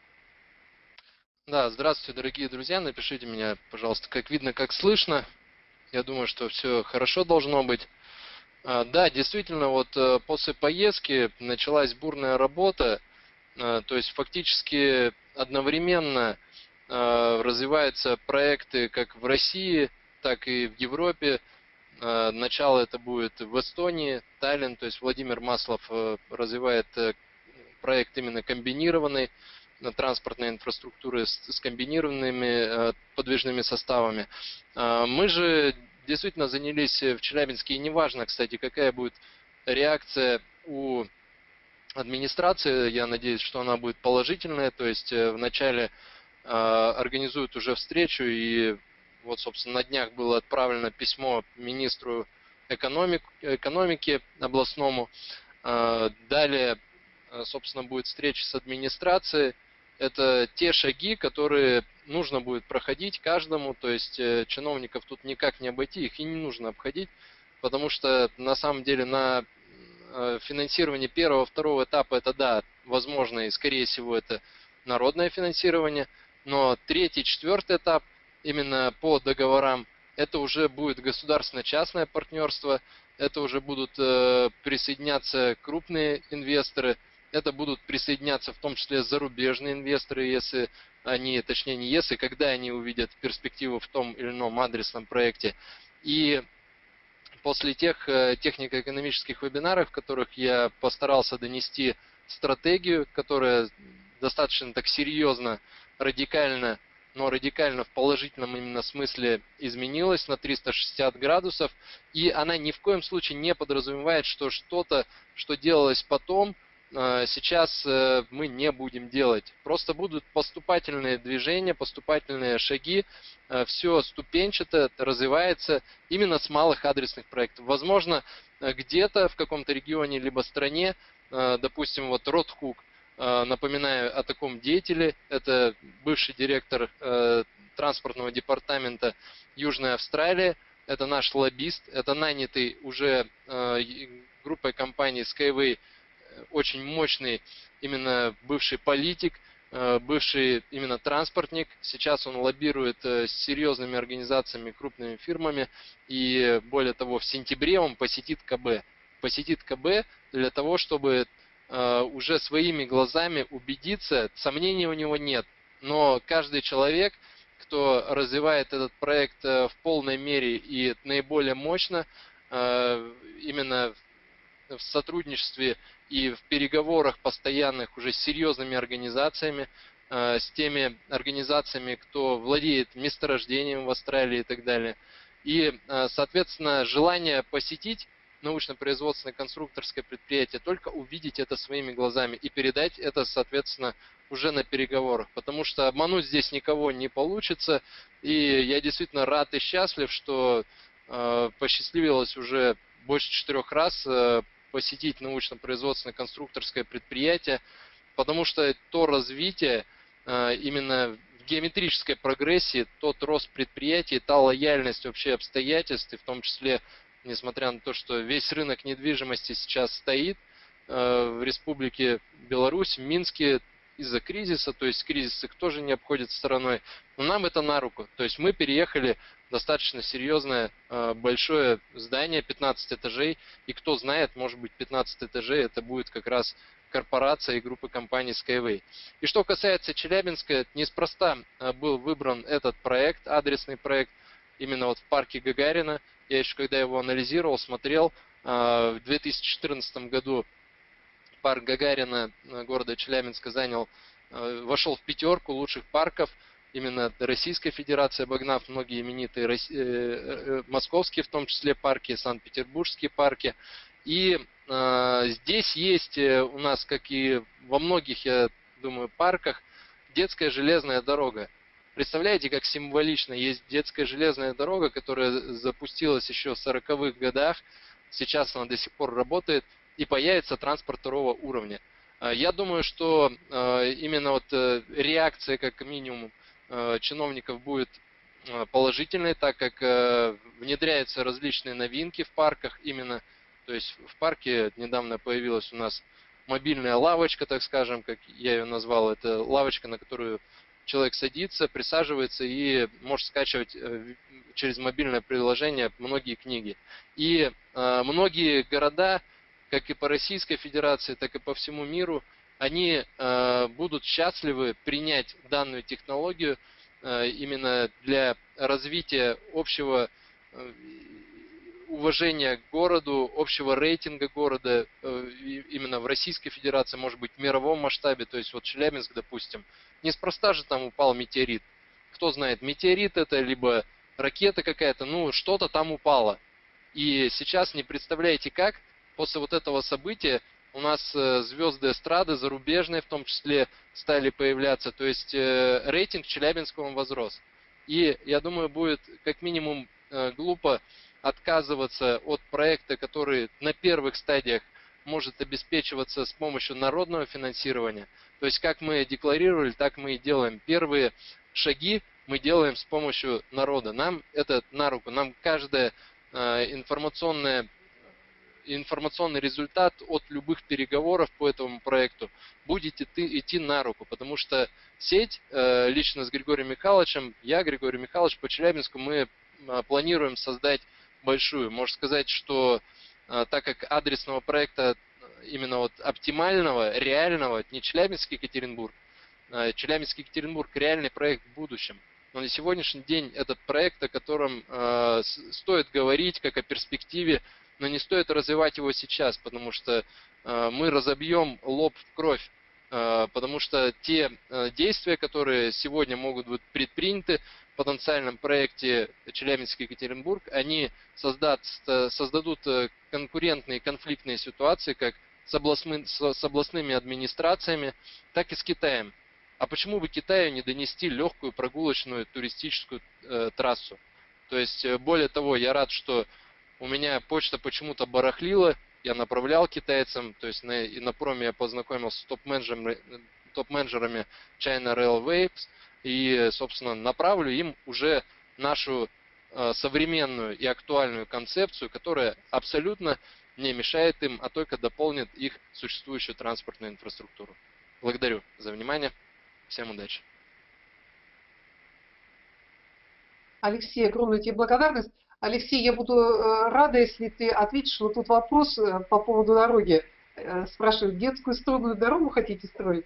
Да, здравствуйте, дорогие друзья. Напишите меня, пожалуйста, как видно, как слышно. Я думаю, что все хорошо должно быть. Да, действительно, вот после поездки началась бурная работа. То есть фактически одновременно развиваются проекты как в России, так и в Европе. Начало это будет в Эстонии, Таллин, то есть Владимир Маслов развивает проект именно комбинированной транспортной инфраструктуры с, с комбинированными подвижными составами. Мы же действительно занялись в Челябинске, и неважно, кстати, какая будет реакция у администрации, я надеюсь, что она будет положительная, то есть вначале организуют уже встречу, и вот, собственно, на днях было отправлено письмо министру экономик, экономики областному. Далее, собственно, будет встреча с администрацией. Это те шаги, которые нужно будет проходить каждому, то есть чиновников тут никак не обойти, их и не нужно обходить, потому что на самом деле на финансирование первого, второго этапа это да, возможно, и скорее всего это народное финансирование, но третий, четвертый этап именно по договорам, это уже будет государственно-частное партнерство, это уже будут э, присоединяться крупные инвесторы, это будут присоединяться в том числе зарубежные инвесторы, если они, точнее не если, когда они увидят перспективу в том или ином адресном проекте. И после тех э, технико-экономических вебинаров, в которых я постарался донести стратегию, которая достаточно так серьезно, радикально, но радикально в положительном именно смысле изменилась на триста шестьдесят градусов, и она ни в коем случае не подразумевает, что что-то, что делалось потом, сейчас мы не будем делать. Просто будут поступательные движения, поступательные шаги, все ступенчато развивается именно с малых адресных проектов. Возможно, где-то в каком-то регионе либо стране, допустим, вот Ротхук, напоминаю о таком деятеле, это бывший директор э, транспортного департамента Южной Австралии, это наш лоббист, это нанятый уже э, группой компаний Skyway, очень мощный именно бывший политик, э, бывший именно транспортник, сейчас он лоббирует э, с серьезными организациями, крупными фирмами, и более того, в сентябре он посетит КБ, посетит КБ для того, чтобы уже своими глазами убедиться, сомнений у него нет, но каждый человек, кто развивает этот проект в полной мере и наиболее мощно, именно в сотрудничестве и в переговорах постоянных уже с серьезными организациями, с теми организациями, кто владеет месторождением в Австралии и так далее. И, соответственно, желание посетить научно-производственное конструкторское предприятие, только увидеть это своими глазами и передать это, соответственно, уже на переговорах. Потому что обмануть здесь никого не получится. И я действительно рад и счастлив, что э, посчастливилось уже больше четырех раз э, посетить научно-производственное конструкторское предприятие, потому что то развитие э, именно в геометрической прогрессии, тот рост предприятий, та лояльность вообще обстоятельств, и в том числе несмотря на то, что весь рынок недвижимости сейчас стоит э, в Республике Беларусь, в Минске из-за кризиса, то есть кризис их тоже не обходит стороной, но нам это на руку. То есть мы переехали в достаточно серьезное э, большое здание, пятнадцать этажей, и кто знает, может быть пятнадцать этажей это будет как раз корпорация и группа компаний Skyway. И что касается Челябинска, неспроста был выбран этот проект, адресный проект, именно вот в парке Гагарина. Я еще когда его анализировал, смотрел, в две тысячи четырнадцатом году парк Гагарина города Челябинска занял, вошел в пятерку лучших парков именно Российской Федерации, обогнав многие именитые московские, в том числе парки, санкт-петербургские парки. И здесь есть у нас, как и во многих, я думаю, парках, детская железная дорога. Представляете, как символично, есть детская железная дорога, которая запустилась еще в сороковых годах, сейчас она до сих пор работает, и появится транспорт второго уровня. Я думаю, что именно вот реакция, как минимум, чиновников будет положительной, так как внедряются различные новинки в парках именно, то есть в парке недавно появилась у нас мобильная лавочка, так скажем, как я ее назвал, это лавочка, на которую человек садится, присаживается и может скачивать через мобильное приложение многие книги. И э, многие города, как и по Российской Федерации, так и по всему миру, они э, будут счастливы принять данную технологию э, именно для развития общего э, уважения к городу, общего рейтинга города, именно в Российской Федерации, может быть, в мировом масштабе. То есть вот Челябинск, допустим, неспроста же там упал метеорит. Кто знает, метеорит это, либо ракета какая-то, ну, что-то там упало. И сейчас не представляете как, после вот этого события у нас звезды эстрады, зарубежные в том числе, стали появляться. То есть рейтинг Челябинского возрос. И я думаю, будет как минимум глупо отказываться от проекта, который на первых стадиях может обеспечиваться с помощью народного финансирования. То есть как мы декларировали, так мы и делаем. Первые шаги мы делаем с помощью народа. Нам это на руку. Нам каждая информационная информационный результат от любых переговоров по этому проекту будет идти, идти на руку, потому что сеть, лично с Григорием Михайловичем, я, Григорий Михайлович, по Челябинску мы планируем создать большую. Можно сказать, что так как адресного проекта именно вот оптимального, реального, не Челябинский Екатеринбург, Челябинский Екатеринбург реальный проект в будущем. Но на сегодняшний день этот проект, о котором э, стоит говорить как о перспективе, но не стоит развивать его сейчас, потому что э, мы разобьем лоб в кровь, э, потому что те э, действия, которые сегодня могут быть предприняты в потенциальном проекте Челябинский Екатеринбург, они создат, создадут конкурентные конфликтные ситуации как с, областны, с областными администрациями, так и с Китаем. А почему бы Китаю не донести легкую прогулочную туристическую э, трассу? То есть, более того, я рад, что у меня почта почему-то барахлила, я направлял китайцам, то есть на Иннопроме я познакомился с топ-менеджерами, топ-менеджерами China Railways и, собственно, направлю им уже нашу э, современную и актуальную концепцию, которая абсолютно не мешает им, а только дополнит их существующую транспортную инфраструктуру. Благодарю за внимание. Всем удачи. Алексей, огромная тебе благодарность. Алексей, я буду рада, если ты ответишь. Вот тут вопрос по поводу дороги. Спрашивают, детскую стройную дорогу хотите строить?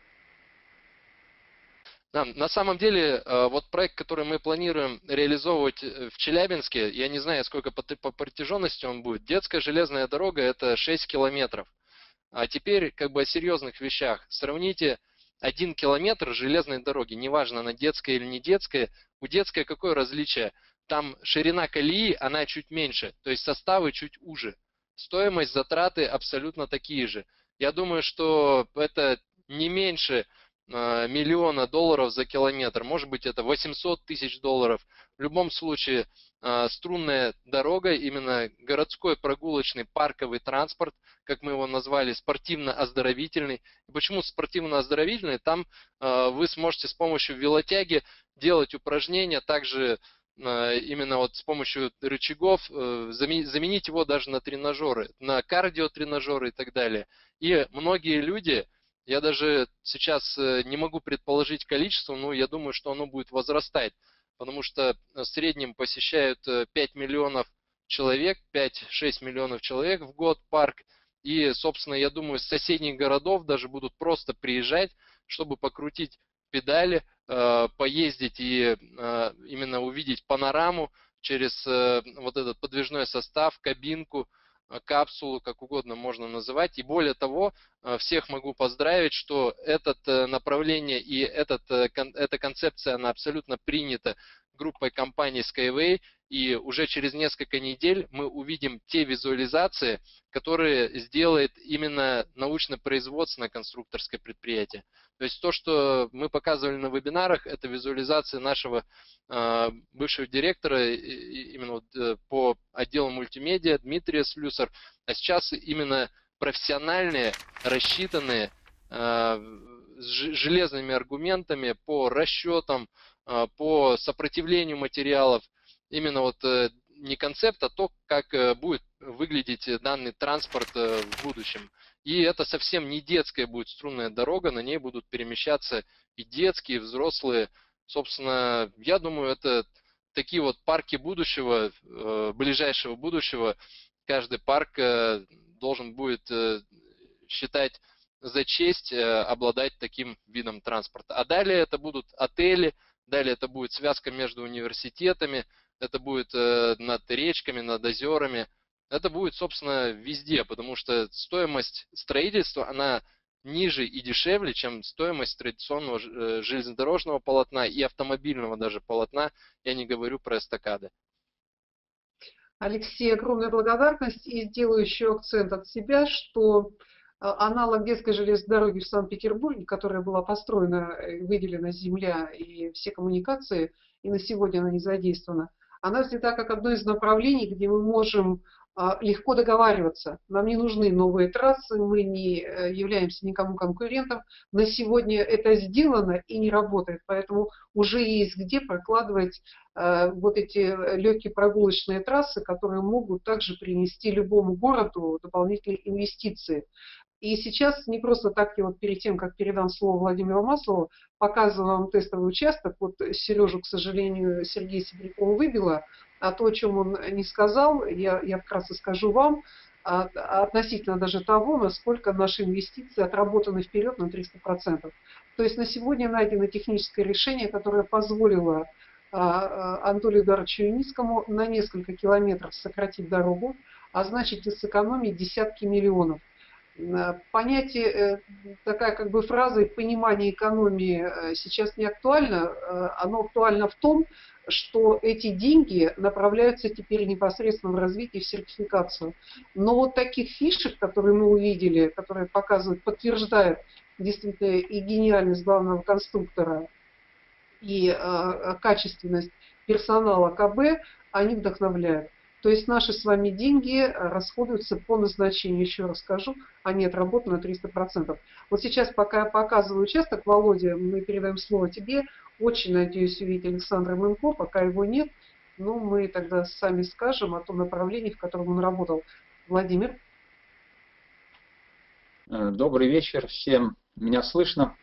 Да, на самом деле, вот проект, который мы планируем реализовывать в Челябинске, я не знаю, сколько по, по протяженности он будет. Детская железная дорога – это шесть километров. А теперь как бы о серьезных вещах. Сравните один километр железной дороги, неважно, она детская или не детская. У детской какое различие? Там ширина колеи, она чуть меньше, то есть составы чуть уже. Стоимость, затраты абсолютно такие же. Я думаю, что это не меньше э, миллиона долларов за километр. Может быть, это восемьсот тысяч долларов. В любом случае, э, струнная дорога, именно городской прогулочный парковый транспорт, как мы его назвали, спортивно-оздоровительный. Почему спортивно-оздоровительный? Там э, вы сможете с помощью велотяги делать упражнения, также э, именно вот с помощью рычагов, э, заменить, заменить его даже на тренажеры, на кардиотренажеры и так далее. И многие люди, я даже сейчас э, не могу предположить количество, но я думаю, что оно будет возрастать, потому что в среднем посещают пять миллионов человек, пять-шесть миллионов человек в год парк. И, собственно, я думаю, с соседних городов даже будут просто приезжать, чтобы покрутить педали, поездить и именно увидеть панораму через вот этот подвижной состав, кабинку, капсулу, как угодно можно называть. И более того, всех могу поздравить, что это направление и этот, эта концепция, она абсолютно принята группой компаний Skyway. И уже через несколько недель мы увидим те визуализации, которые сделает именно научно-производственное конструкторское предприятие. То есть то, что мы показывали на вебинарах, это визуализация нашего э, бывшего директора именно вот, э, по отделу мультимедиа Дмитрия Слюсар. А сейчас именно профессиональные, рассчитанные, э, с железными аргументами по расчетам, э, по сопротивлению материалов. Именно вот не концепт, а то, как будет выглядеть данный транспорт в будущем. И это совсем не детская будет струнная дорога, на ней будут перемещаться и детские, и взрослые. Собственно, я думаю, это такие вот парки будущего, ближайшего будущего. Каждый парк должен будет считать за честь обладать таким видом транспорта. А далее это будут отели, далее это будет связка между университетами, это будет над речками, над озерами. это будет, собственно, везде, потому что стоимость строительства, она ниже и дешевле, чем стоимость традиционного железнодорожного полотна и автомобильного даже полотна, я не говорю про эстакады. Алексей, огромная благодарность, и сделаю еще акцент от себя, что аналог детской железной дороги в Санкт-Петербурге, которая была построена, выделена земля и все коммуникации, и на сегодня она не задействована, она взята как одно из направлений, где мы можем легко договариваться. Нам не нужны новые трассы, мы не являемся никому конкурентом. На сегодня это сделано и не работает, поэтому уже есть где прокладывать вот эти легкие прогулочные трассы, которые могут также принести любому городу дополнительные инвестиции. И сейчас не просто так, я вот перед тем, как передам слово Владимиру Маслову, показываю вам тестовый участок. Вот Сережу, к сожалению, Сергея Сибирякова выбило, а то, о чем он не сказал, я, я вкратце скажу вам, а, относительно даже того, насколько наши инвестиции отработаны вперед на триста процентов. То есть на сегодня найдено техническое решение, которое позволило а, Анатолию Эдуардовичу Юницкому на несколько километров сократить дорогу, а значит и сэкономить десятки миллионов. Понятие, такая как бы фраза понимание экономии сейчас не актуально, оно актуально в том, что эти деньги направляются теперь непосредственно в развитие, в сертификацию. Но вот таких фишек, которые мы увидели, которые показывают, подтверждают действительно и гениальность главного конструктора, и э, качественность персонала КБ, они вдохновляют. То есть наши с вами деньги расходуются по назначению, еще раз скажу, они отработаны на триста процентов. Вот сейчас, пока я показываю участок, Володя, мы передаем слово тебе. Очень надеюсь увидеть Александра Мынко, пока его нет, но мы тогда сами скажем о том направлении, в котором он работал. Владимир. Добрый вечер всем. Меня слышно?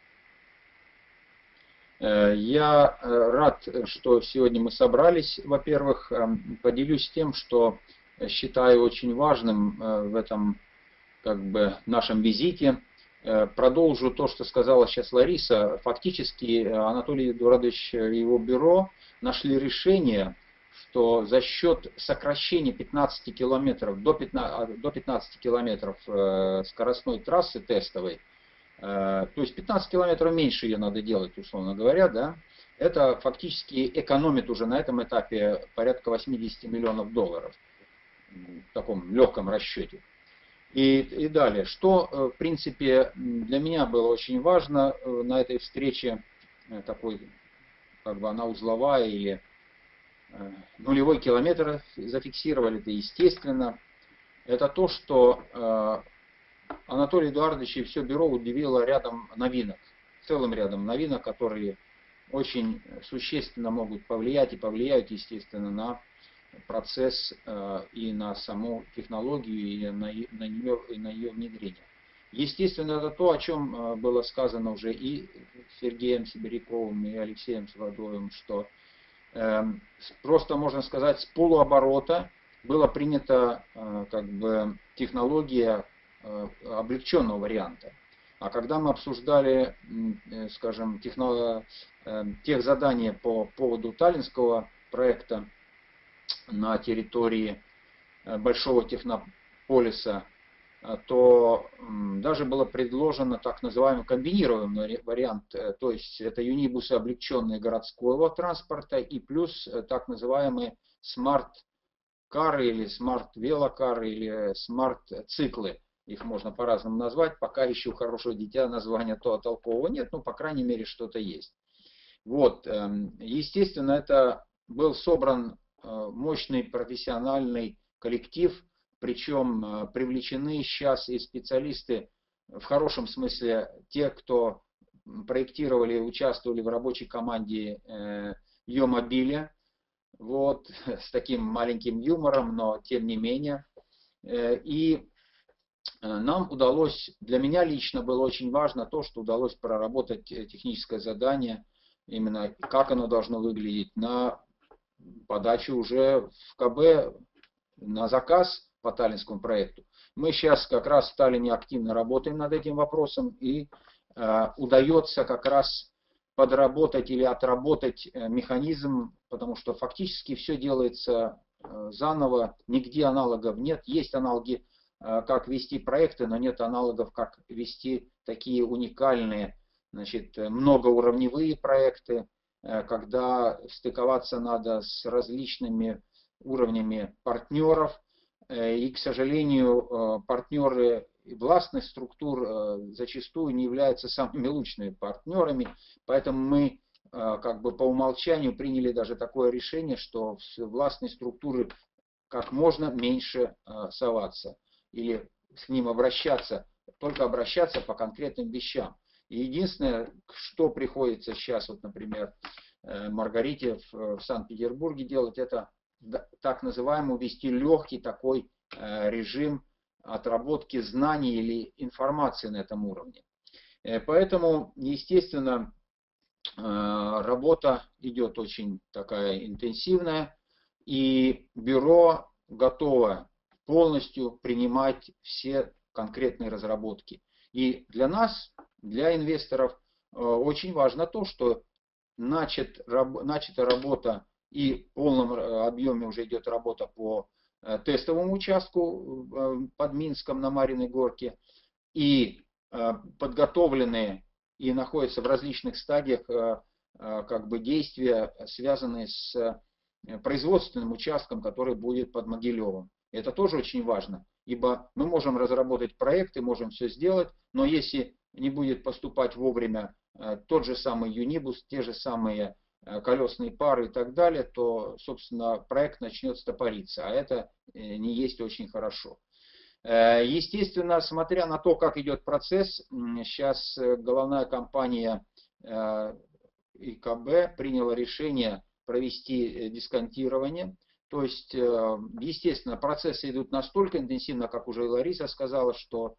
Я рад, что сегодня мы собрались. Во-первых, поделюсь тем, что считаю очень важным в этом как бы нашем визите. Продолжу то, что сказала сейчас Лариса. Фактически Анатолий Эдуардович и его бюро нашли решение, что за счет сокращения пятнадцати километров до пятнадцати километров скоростной трассы тестовой, то есть пятнадцать километров меньше ее надо делать, условно говоря, да, это фактически экономит уже на этом этапе порядка восьмидесяти миллионов долларов в таком легком расчете. И, и далее, что в принципе для меня было очень важно на этой встрече, такой, как бы она узловая или нулевой километр зафиксировали, это естественно, это то, что Анатолий Эдуардович и все бюро удивило рядом новинок, целым рядом новинок, которые очень существенно могут повлиять и повлияют, естественно, на процесс э, и на саму технологию, и на, на, нее, и на ее внедрение. Естественно, это то, о чем э, было сказано уже и Сергеем Сибиряковым, и Алексеем Свадовым, что э, просто, можно сказать, с полуоборота была принята э, как бы технология облегченного варианта. А когда мы обсуждали, скажем, техно, тех задания по поводу таллинского проекта на территории большого технополиса, то даже было предложено так называемый комбинированный вариант, то есть это юнибусы облегченные городского транспорта и плюс так называемые смарт-кары или смарт-велокары или смарт-циклы. Их можно по-разному назвать, пока еще у хорошего дитя названия то толкового нет, но по крайней мере что-то есть. Вот, естественно, это был собран мощный профессиональный коллектив, причем привлечены сейчас и специалисты, в хорошем смысле, те, кто проектировали, участвовали в рабочей команде Йомобиля, вот, с таким маленьким юмором, но тем не менее. И нам удалось, для меня лично было очень важно то, что удалось проработать техническое задание, именно как оно должно выглядеть на подачу уже в КБ на заказ по таллинскому проекту. Мы сейчас как раз в Таллине активно работаем над этим вопросом и э, удается как раз подработать или отработать механизм, потому что фактически все делается заново, нигде аналогов нет. Есть аналоги, как вести проекты, но нет аналогов, как вести такие уникальные, значит, многоуровневые проекты, когда стыковаться надо с различными уровнями партнеров. И, к сожалению, партнеры властных структур зачастую не являются самыми лучшими партнерами, поэтому мы как бы по умолчанию приняли даже такое решение, что в властные структуры как можно меньше соваться или с ним обращаться, только обращаться по конкретным вещам. И единственное, что приходится сейчас, вот, например, Маргарите в Санкт-Петербурге делать, это так называемый вести легкий такой режим отработки знаний или информации на этом уровне. Поэтому, естественно, работа идет очень такая интенсивная, и бюро готово полностью принимать все конкретные разработки. И для нас, для инвесторов, очень важно то, что начат, начата работа и в полном объеме уже идет работа по тестовому участку под Минском на Марьиной горке, и подготовленные и находятся в различных стадиях как бы действия, связанные с производственным участком, который будет под Могилевым. Это тоже очень важно, ибо мы можем разработать проекты, можем все сделать, но если не будет поступать вовремя тот же самый юнибус, те же самые колесные пары и так далее, то, собственно, проект начнет стопориться, а это не есть очень хорошо. Естественно, смотря на то, как идет процесс, сейчас головная компания И К Б приняла решение провести дисконтирование. То есть, естественно, процессы идут настолько интенсивно, как уже и Лариса сказала, что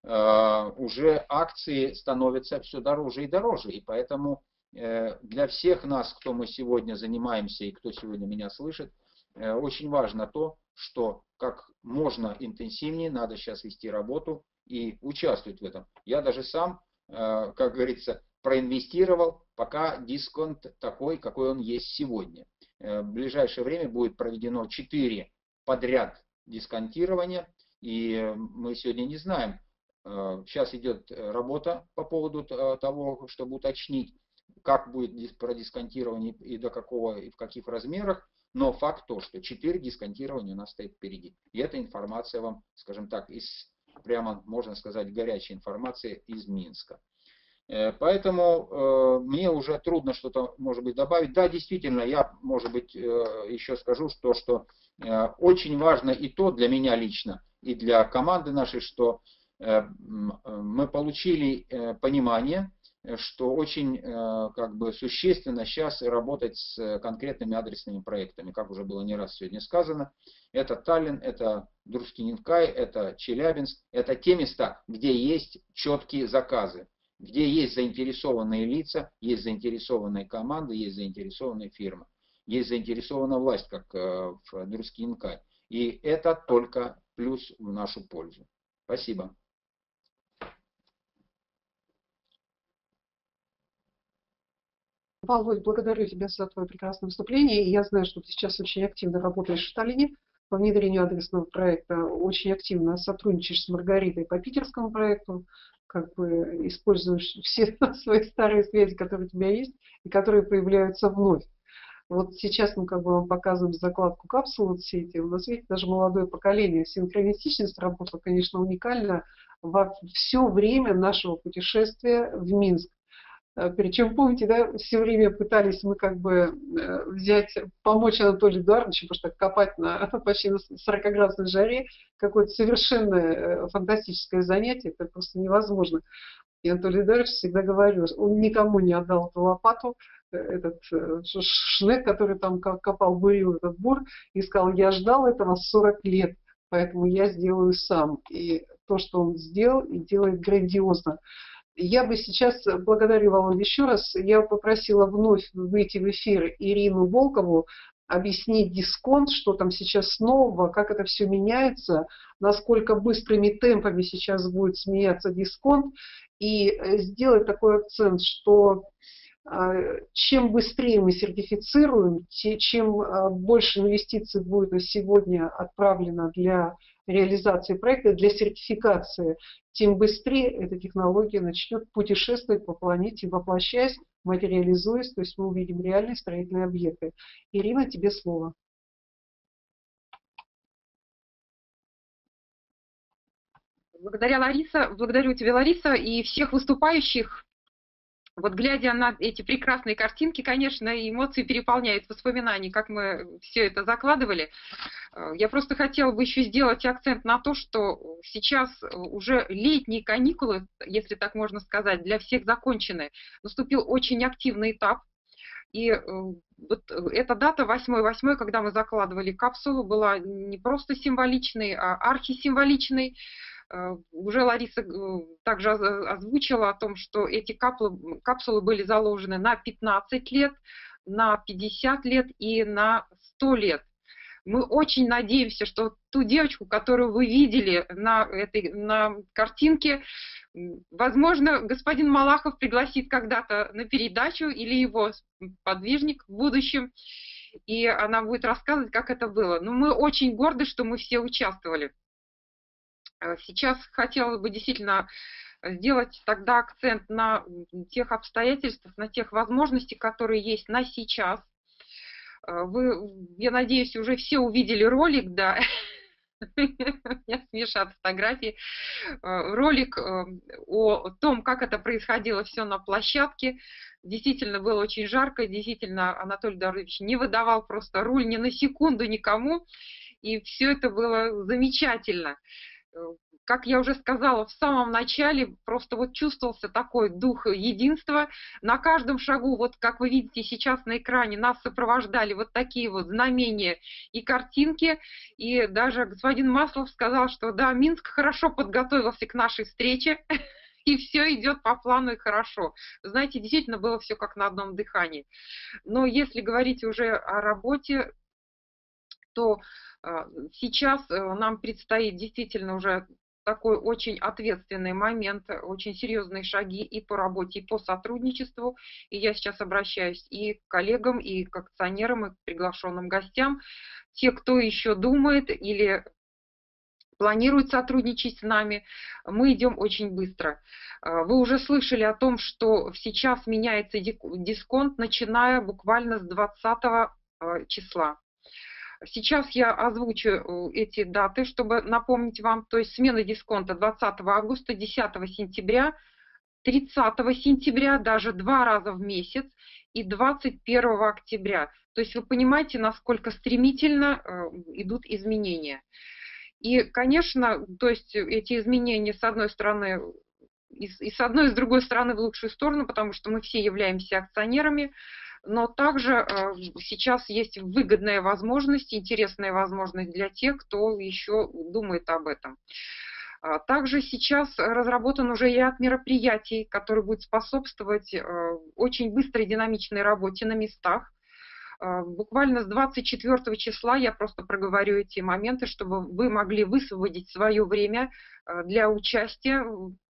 уже акции становятся все дороже и дороже. И поэтому для всех нас, кто мы сегодня занимаемся и кто сегодня меня слышит, очень важно то, что как можно интенсивнее надо сейчас вести работу и участвовать в этом. Я даже сам, как говорится, проинвестировал, пока дисконт такой, какой он есть сегодня. В ближайшее время будет проведено четыре подряд дисконтирования, и мы сегодня не знаем. Сейчас идет работа по поводу того, чтобы уточнить, как будет продисконтирование и до какого и в каких размерах. Но факт то, что четыре дисконтирования у нас стоит впереди. И эта информация вам, скажем так, из, прямо можно сказать, горячая информация из Минска. Поэтому э, мне уже трудно что-то, может быть, добавить. Да, действительно, я, может быть, э, еще скажу, что, что э, очень важно и то для меня лично, и для команды нашей, что э, мы получили э, понимание, что очень э, как бы существенно сейчас работать с конкретными адресными проектами, как уже было не раз сегодня сказано. Это Таллин, это Друскининкай, это Челябинск, это те места, где есть четкие заказы, где есть заинтересованные лица, есть заинтересованные команды, есть заинтересованные фирмы, есть заинтересованная власть, как в Друскининкай. И это только плюс в нашу пользу. Спасибо. Володь, благодарю тебя за твое прекрасное выступление. И я знаю, что ты сейчас очень активно работаешь в Таллине по внедрению адресного проекта, очень активно сотрудничаешь с Маргаритой по питерскому проекту, как бы используешь все свои старые связи, которые у тебя есть и которые появляются вновь. Вот сейчас мы как бы вам показываем закладку капсулы сети. У нас, видите, даже молодое поколение. Синхронистичность работала, конечно, уникальна во все время нашего путешествия в Минск. Причем, помните, да, все время пытались мы как бы взять, помочь Анатолию Эдуардовичу, потому что копать на почти на сорокаградусной жаре какое-то совершенно фантастическое занятие, это просто невозможно. И Анатолий Эдуардович всегда говорил, он никому не отдал эту лопату, этот шнек, который там копал, бурил этот бур, и сказал, я ждал этого сорок лет, поэтому я сделаю сам. И то, что он сделал, и делает грандиозно. Я бы сейчас, благодарю Володю еще раз, я попросила вновь выйти в эфир Ирину Волкову, объяснить дисконт, что там сейчас нового, как это все меняется, насколько быстрыми темпами сейчас будет сменяться дисконт, и сделать такой акцент, что чем быстрее мы сертифицируем, чем больше инвестиций будет на сегодня отправлено для реализации проекта, для сертификации, тем быстрее эта технология начнет путешествовать по планете, воплощаясь, материализуясь, то есть мы увидим реальные строительные объекты. Ирина, тебе слово. Благодаря Лариса, благодарю тебя, Лариса, и всех выступающих. Вот глядя на эти прекрасные картинки, конечно, эмоции переполняют воспоминания, как мы все это закладывали. Я просто хотела бы еще сделать акцент на то, что сейчас уже летние каникулы, если так можно сказать, для всех закончены. Наступил очень активный этап. И вот эта дата восьмое восьмое, когда мы закладывали капсулу, была не просто символичной, а архисимволичной. Уже Лариса также озвучила о том, что эти капсулы, капсулы были заложены на пятнадцать лет, на пятьдесят лет и на сто лет. Мы очень надеемся, что ту девочку, которую вы видели на этой на картинке, возможно, господин Малахов пригласит когда-то на передачу или его подвижник в будущем, и она будет рассказывать, как это было. Но мы очень горды, что мы все участвовали. Сейчас хотела бы действительно сделать тогда акцент на тех обстоятельствах, на тех возможностях, которые есть на сейчас. Вы, я надеюсь, уже все увидели ролик, да, у меня смешат фотографии, ролик о том, как это происходило все на площадке. Действительно было очень жарко, действительно Анатолий Давыдович не выдавал просто руль ни на секунду никому, и все это было замечательно. Как я уже сказала в самом начале, просто вот чувствовался такой дух единства. На каждом шагу, вот как вы видите сейчас на экране, нас сопровождали вот такие вот знамения и картинки. И даже господин Маслов сказал, что да, Минск хорошо подготовился к нашей встрече, и все идет по плану и хорошо. Знаете, действительно было все как на одном дыхании. Но если говорить уже о работе, то сейчас нам предстоит действительно уже такой очень ответственный момент, очень серьезные шаги и по работе, и по сотрудничеству. И я сейчас обращаюсь и к коллегам, и к акционерам, и к приглашенным гостям. Те, кто еще думает или планирует сотрудничать с нами, мы идем очень быстро. Вы уже слышали о том, что сейчас меняется дисконт, начиная буквально с двадцатого числа. Сейчас я озвучу эти даты, чтобы напомнить вам. То есть смена дисконта двадцатого августа, десятого сентября, тридцатого сентября, даже два раза в месяц, и двадцать первого октября. То есть вы понимаете, насколько стремительно идут изменения. И, конечно, то есть эти изменения, с одной стороны, и с одной, и с другой стороны в лучшую сторону, потому что мы все являемся акционерами. Но также сейчас есть выгодная возможность, интересная возможность для тех, кто еще думает об этом. Также сейчас разработан уже ряд мероприятий, которые будут способствовать очень быстрой динамичной работе на местах. Буквально с двадцать четвёртого числа я просто проговорю эти моменты, чтобы вы могли высвободить свое время для участия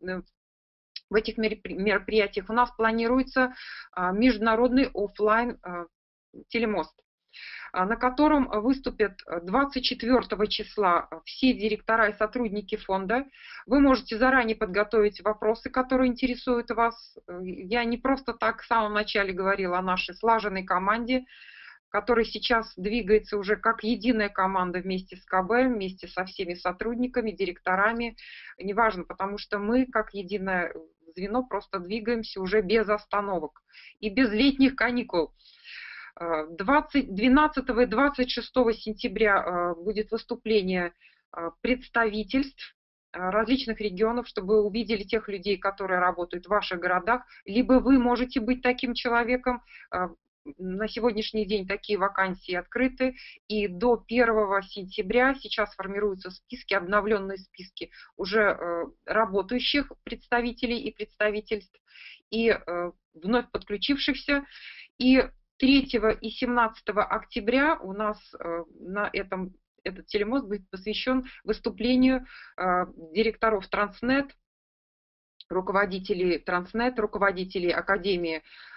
в этих мероприятиях. У нас планируется международный офлайн телемост, на котором выступят двадцать четвёртого числа все директора и сотрудники фонда. Вы можете заранее подготовить вопросы, которые интересуют вас. Я не просто так в самом начале говорила о нашей слаженной команде, которая сейчас двигается уже как единая команда вместе с ка бэ, вместе со всеми сотрудниками, директорами. Неважно, потому что мы как единое звено просто двигаемся уже без остановок и без летних каникул. двенадцатого и двадцать шестого сентября будет выступление представительств различных регионов, чтобы вы увидели тех людей, которые работают в ваших городах. Либо вы можете быть таким человеком. На сегодняшний день такие вакансии открыты, и до первого сентября сейчас формируются списки, обновленные списки уже работающих представителей и представительств, и вновь подключившихся. И третьего и семнадцатого октября у нас на этом, этот телемост будет посвящен выступлению директоров Транснет, руководителей Транснет, руководителей Академии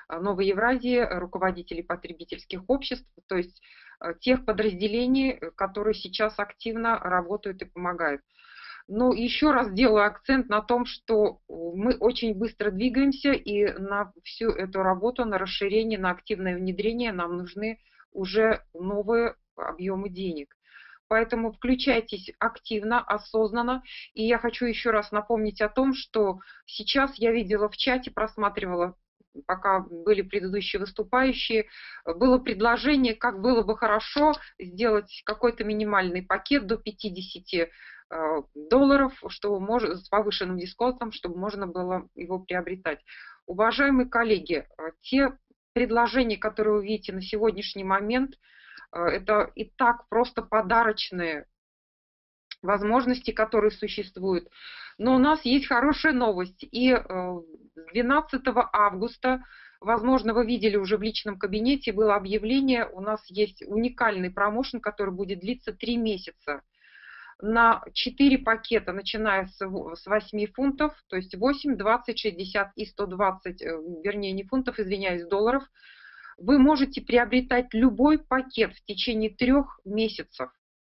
Новой Евразии, руководителей потребительских обществ, то есть тех подразделений, которые сейчас активно работают и помогают. Но еще раз делаю акцент на том, что мы очень быстро двигаемся, и на всю эту работу, на расширение, на активное внедрение нам нужны уже новые объемы денег. Поэтому включайтесь активно, осознанно. И я хочу еще раз напомнить о том, что сейчас я видела в чате, просматривала, пока были предыдущие выступающие, было предложение, как было бы хорошо сделать какой-то минимальный пакет до пятидесяти долларов, чтобы можно, с повышенным дисконтом, чтобы можно было его приобретать. Уважаемые коллеги, те предложения, которые вы видите на сегодняшний момент, это и так просто подарочные возможности, которые существуют. Но у нас есть хорошая новость. И двенадцатого августа, возможно, вы видели уже в личном кабинете, было объявление, у нас есть уникальный промоушен, который будет длиться три месяца. На четыре пакета, начиная с восьми фунтов, то есть восемь, двадцать, шестьдесят и сто двадцать, вернее не фунтов, извиняюсь, долларов, вы можете приобретать любой пакет в течение трех месяцев.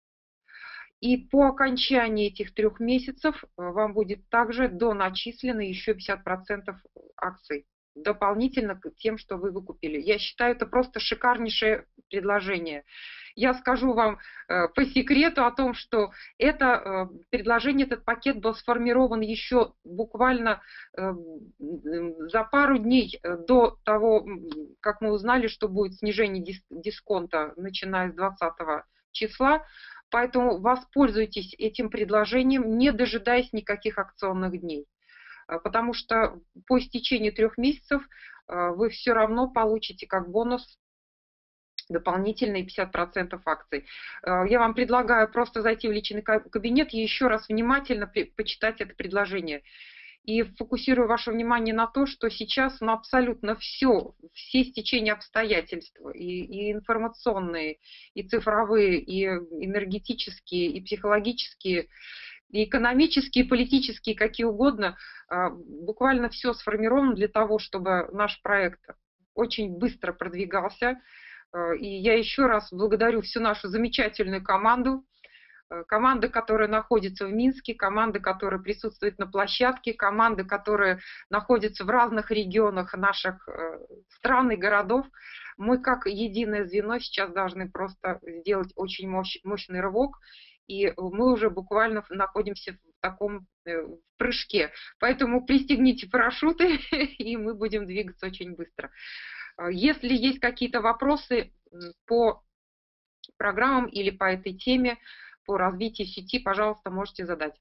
И по окончании этих трех месяцев вам будет также доначислено еще пятьдесят процентов акций, дополнительно к тем, что вы выкупили. Я считаю, это просто шикарнейшее предложение. Я скажу вам э, по секрету о том, что это э, предложение, этот пакет был сформирован еще буквально э, за пару дней до того, как мы узнали, что будет снижение дис дисконта, начиная с двадцатого числа. Поэтому воспользуйтесь этим предложением, не дожидаясь никаких акционных дней. Потому что по истечению трех месяцев э, вы все равно получите как бонус дополнительные пятьдесят процентов акций. Я вам предлагаю просто зайти в личный кабинет и еще раз внимательно почитать это предложение. И фокусирую ваше внимание на то, что сейчас ну, абсолютно все, все стечения обстоятельств, и, и информационные, и цифровые, и энергетические, и психологические, и экономические, и политические, какие угодно, буквально все сформировано для того, чтобы наш проект очень быстро продвигался. И я еще раз благодарю всю нашу замечательную команду, команды, которая находится в Минске, команды, которая присутствует на площадке, команды, которые находятся в разных регионах наших стран и городов. Мы как единое звено сейчас должны просто сделать очень мощ, мощный рывок, и мы уже буквально находимся в таком в прыжке. Поэтому пристегните парашюты, и мы будем двигаться очень быстро. Если есть какие-то вопросы по программам или по этой теме, по развитию сети, пожалуйста, можете задать.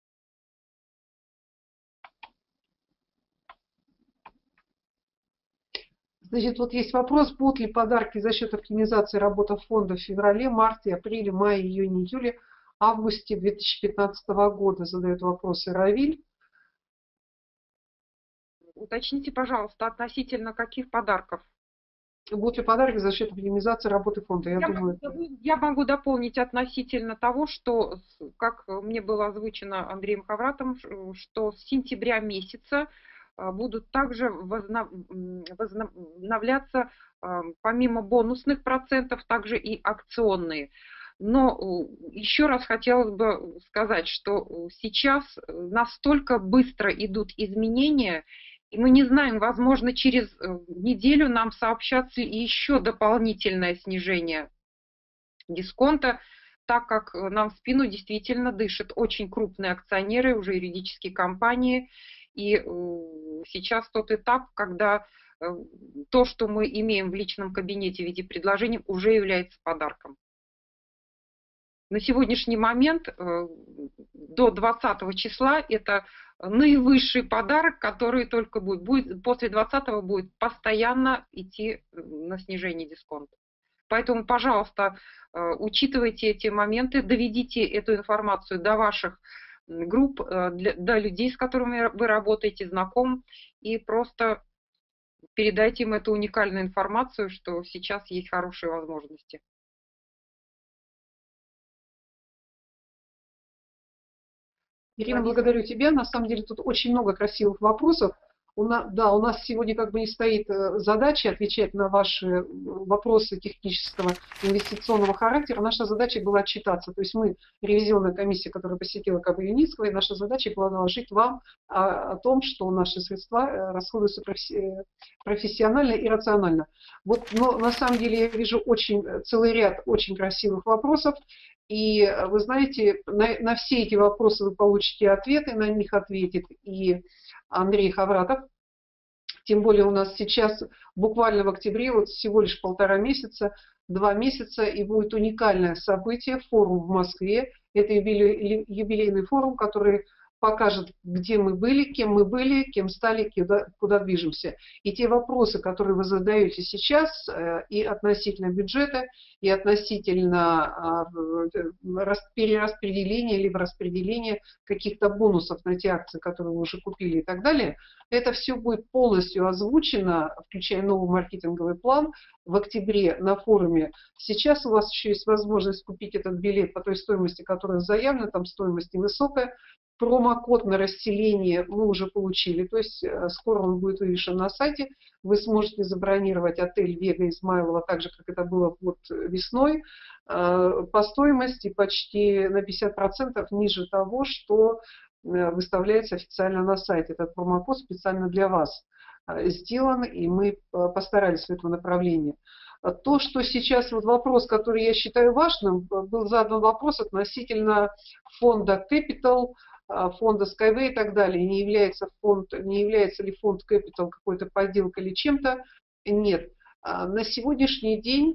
Значит, вот есть вопрос, будут ли подарки за счет оптимизации работы фонда в феврале, марте, апреле, мае, июне, июле, августе две тысячи пятнадцатого года, задает вопрос Равиль. Уточните, пожалуйста, относительно каких подарков? Будут ли подарки за счет оптимизации работы фонда? Я, я, думаю, могу, я могу дополнить относительно того, что, как мне было озвучено Андреем Хавратом, что с сентября месяца будут также возобновляться, помимо бонусных процентов, также и акционные. Но еще раз хотелось бы сказать, что сейчас настолько быстро идут изменения, и мы не знаем, возможно, через неделю нам сообщат еще дополнительное снижение дисконта, так как нам в спину действительно дышат очень крупные акционеры, уже юридические компании. И сейчас тот этап, когда то, что мы имеем в личном кабинете в виде предложений, уже является подарком. На сегодняшний момент до двадцатого числа это наивысший подарок, который только будет, будет после двадцатого будет постоянно идти на снижение дисконта. Поэтому, пожалуйста, учитывайте эти моменты, доведите эту информацию до ваших групп, до людей, с которыми вы работаете, знаком, и просто передайте им эту уникальную информацию, что сейчас есть хорошие возможности. Ирина, благодарю тебя. На самом деле тут очень много красивых вопросов. У нас, да, у нас сегодня как бы не стоит задача отвечать на ваши вопросы технического инвестиционного характера. Наша задача была отчитаться. То есть мы, ревизионная комиссия, которая посетила КБ Юницкого, и наша задача была доложить вам о, о том, что наши средства расходуются профессионально и рационально. Вот, но на самом деле я вижу очень, целый ряд очень красивых вопросов. И вы знаете, на, на все эти вопросы вы получите ответы, на них ответит и Андрей Хавратов. Тем более у нас сейчас буквально в октябре, вот всего лишь полтора месяца, два месяца, и будет уникальное событие, форум в Москве. Это юбилейный форум, который покажет, где мы были, кем мы были, кем стали, куда, куда движемся. И те вопросы, которые вы задаете сейчас, и относительно бюджета, и относительно перераспределения, либо распределения каких-то бонусов на те акции, которые вы уже купили и так далее, это все будет полностью озвучено, включая новый маркетинговый план, в октябре на форуме. Сейчас у вас еще есть возможность купить этот билет по той стоимости, которая заявлена, там стоимость невысокая. Промокод на расселение мы уже получили, то есть скоро он будет вывешен на сайте. Вы сможете забронировать отель Вега Измайлова, так же, как это было вот весной, по стоимости почти на пятьдесят процентов ниже того, что выставляется официально на сайте. Этот промокод специально для вас сделан, и мы постарались в этом направлении. То, что сейчас вот вопрос, который я считаю важным, был задан вопрос относительно фонда Capital, фонда Skyway и так далее. Не является, фонд, не является ли фонд Capital какой-то подделкой или чем-то? Нет. На сегодняшний день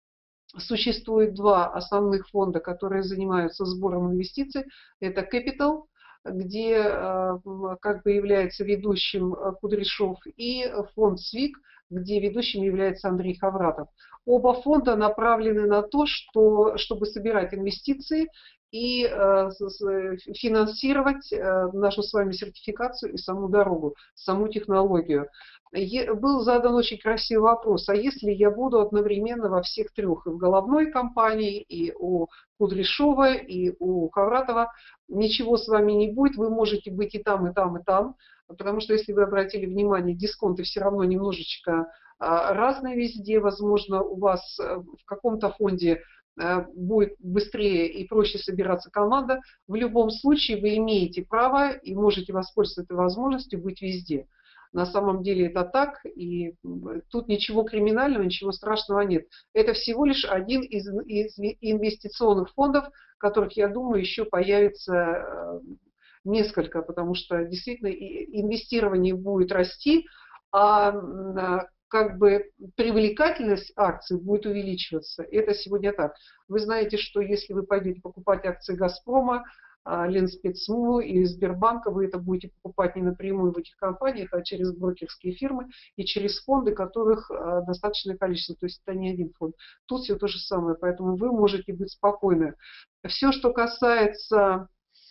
существует два основных фонда, которые занимаются сбором инвестиций. Это Capital, где как бы является ведущим Кудряшов, и фонд СВИК, где ведущим является Андрей Хавратов. Оба фонда направлены на то, что, чтобы собирать инвестиции и э, финансировать э, нашу с вами сертификацию и саму дорогу, саму технологию. Е, был задан очень красивый вопрос, а если я буду одновременно во всех трех, и в головной компании, и у Кудряшова, и у Хавратова, ничего с вами не будет, вы можете быть и там, и там, и там, потому что, если вы обратили внимание, дисконты все равно немножечко а, разные везде, возможно, у вас в каком-то фонде будет быстрее и проще собираться команда. В любом случае вы имеете право и можете воспользоваться этой возможностью быть везде. На самом деле это так, и тут ничего криминального, ничего страшного нет. Это всего лишь один из, из инвестиционных фондов, которых, я думаю, еще появится несколько, потому что действительно инвестирование будет расти, а как бы привлекательность акций будет увеличиваться. Это сегодня так. Вы знаете, что если вы пойдете покупать акции Газпрома, Ленспецму и Сбербанка, вы это будете покупать не напрямую в этих компаниях, а через брокерские фирмы и через фонды, которых достаточное количество. То есть это не один фонд. Тут все то же самое. Поэтому вы можете быть спокойны. Все, что касается...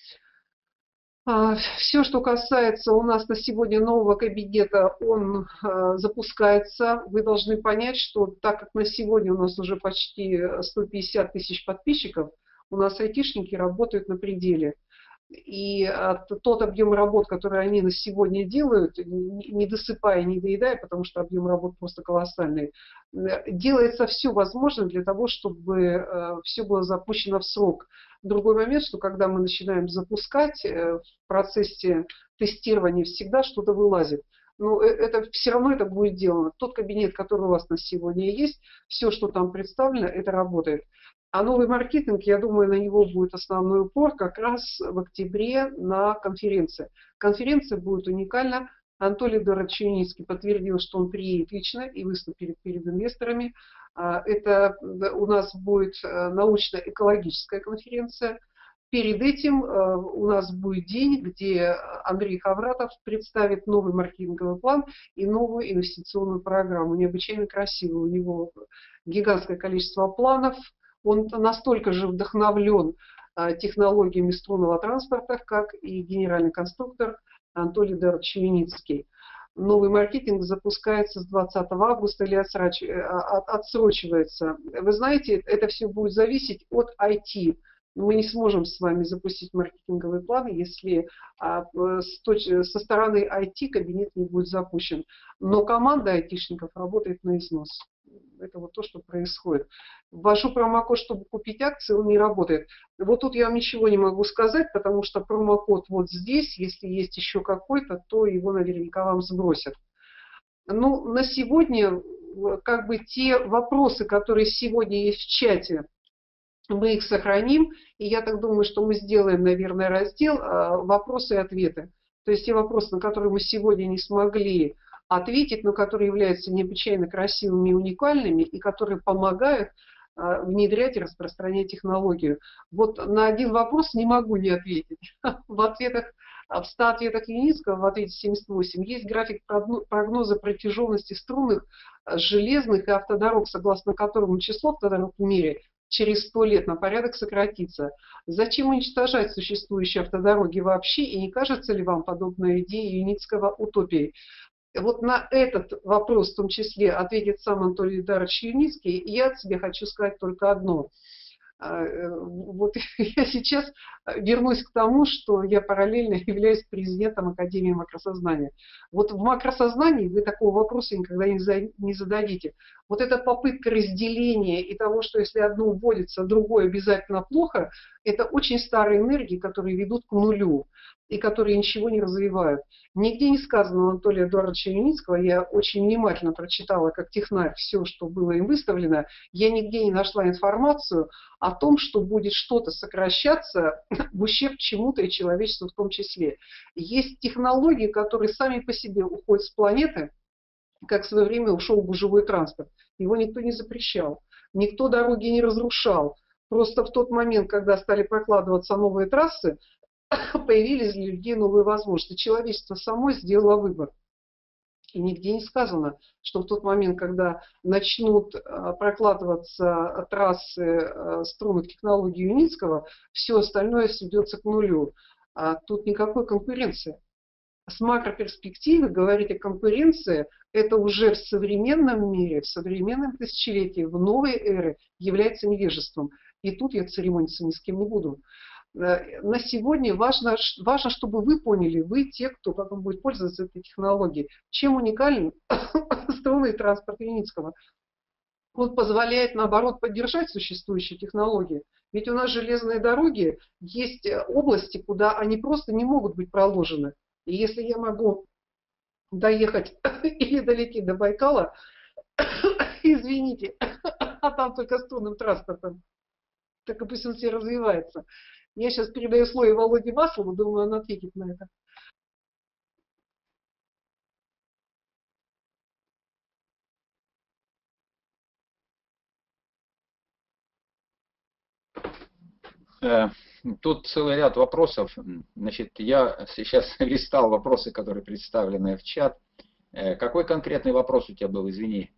Все, что касается у нас на сегодня нового кабинета, он э, запускается. Вы должны понять, что так как на сегодня у нас уже почти сто пятьдесят тысяч подписчиков, у нас айтишники работают на пределе. И от, тот объем работ, который они на сегодня делают, не, не досыпая, не доедая, потому что объем работ просто колоссальный, делается все возможное для того, чтобы э, все было запущено в срок. Другой момент, что когда мы начинаем запускать, э, в процессе тестирования всегда что-то вылазит. Но это, все равно это будет сделано. Тот кабинет, который у вас на сегодня есть, все, что там представлено, это работает. А новый маркетинг, я думаю, на него будет основной упор как раз в октябре на конференции. Конференция будет уникальна. Анатолий Дорочуницкий подтвердил, что он приедет лично и выступит перед инвесторами. Это у нас будет научно-экологическая конференция. Перед этим у нас будет день, где Андрей Хавратов представит новый маркетинговый план и новую инвестиционную программу. Необычайно красивый. У него гигантское количество планов. Он настолько же вдохновлен технологиями струнного транспорта, как и генеральный конструктор Анатолий Дорочуницкий. Новый маркетинг запускается с двадцатого августа или отсрочивается. Вы знаете, это все будет зависеть от ай ти мы не сможем с вами запустить маркетинговый план, если а, с точ... со стороны ай ти кабинет не будет запущен. Но команда айтишников работает на износ. Это вот то, что происходит. Ввожу промокод, чтобы купить акции, он не работает. Вот тут я вам ничего не могу сказать, потому что промокод вот здесь, если есть еще какой-то, то его наверняка вам сбросят. Ну, на сегодня, как бы те вопросы, которые сегодня есть в чате, мы их сохраним, и я так думаю, что мы сделаем, наверное, раздел «Вопросы и ответы». То есть те вопросы, на которые мы сегодня не смогли ответить, но которые являются необычайно красивыми и уникальными, и которые помогают внедрять и распространять технологию. Вот на один вопрос не могу не ответить. В ответах, в ста ответах Юницкого, в ответе семьдесят восемь, есть график прогноза протяженности струнных, железных и автодорог, согласно которому число автодорог в мире через сто лет на порядок сократится. Зачем уничтожать существующие автодороги вообще, и не кажется ли вам подобная идея Юницкого утопией? Вот на этот вопрос в том числе ответит сам Анатолий Эльдарович Юницкий. И я от себя хочу сказать только одно. Вот я сейчас вернусь к тому, что я параллельно являюсь президентом Академии макросознания. Вот в макросознании вы такого вопроса никогда не зададите. Вот эта попытка разделения и того, что если одно вводится, другое обязательно плохо, это очень старые энергии, которые ведут к нулю и которые ничего не развивают. Нигде не сказано у Анатолия Эдуардовича Юницкого, я очень внимательно прочитала как технарь все, что было им выставлено, я нигде не нашла информацию о том, что будет что-то сокращаться в ущерб чему-то и человечеству в том числе. Есть технологии, которые сами по себе уходят с планеты, как в свое время ушел гужевой транспорт. Его никто не запрещал, никто дороги не разрушал. Просто в тот момент, когда стали прокладываться новые трассы, появились для людей новые возможности. Человечество само сделало выбор. И нигде не сказано, что в тот момент, когда начнут прокладываться трассы струнных технологий Юницкого, все остальное сведется к нулю. А тут никакой конкуренции. С макроперспективы говорить о конкуренции, это уже в современном мире, в современном тысячелетии, в новой эре является невежеством. И тут я церемониться ни с кем не буду. На сегодня важно, важно, чтобы вы поняли, вы те, кто потом будет пользоваться этой технологией, чем уникален струнный транспорт Юницкого. Он позволяет, наоборот, поддержать существующие технологии. Ведь у нас железные дороги, есть области, куда они просто не могут быть проложены. И если я могу доехать или долететь до Байкала, извините, а там только струнным транспортом, так и пусть он все развивается. Я сейчас передаю слово Володе Маслову, думаю, он ответит на это. Тут целый ряд вопросов. Значит, я сейчас листал вопросы, которые представлены в чат. Какой конкретный вопрос у тебя был, извини?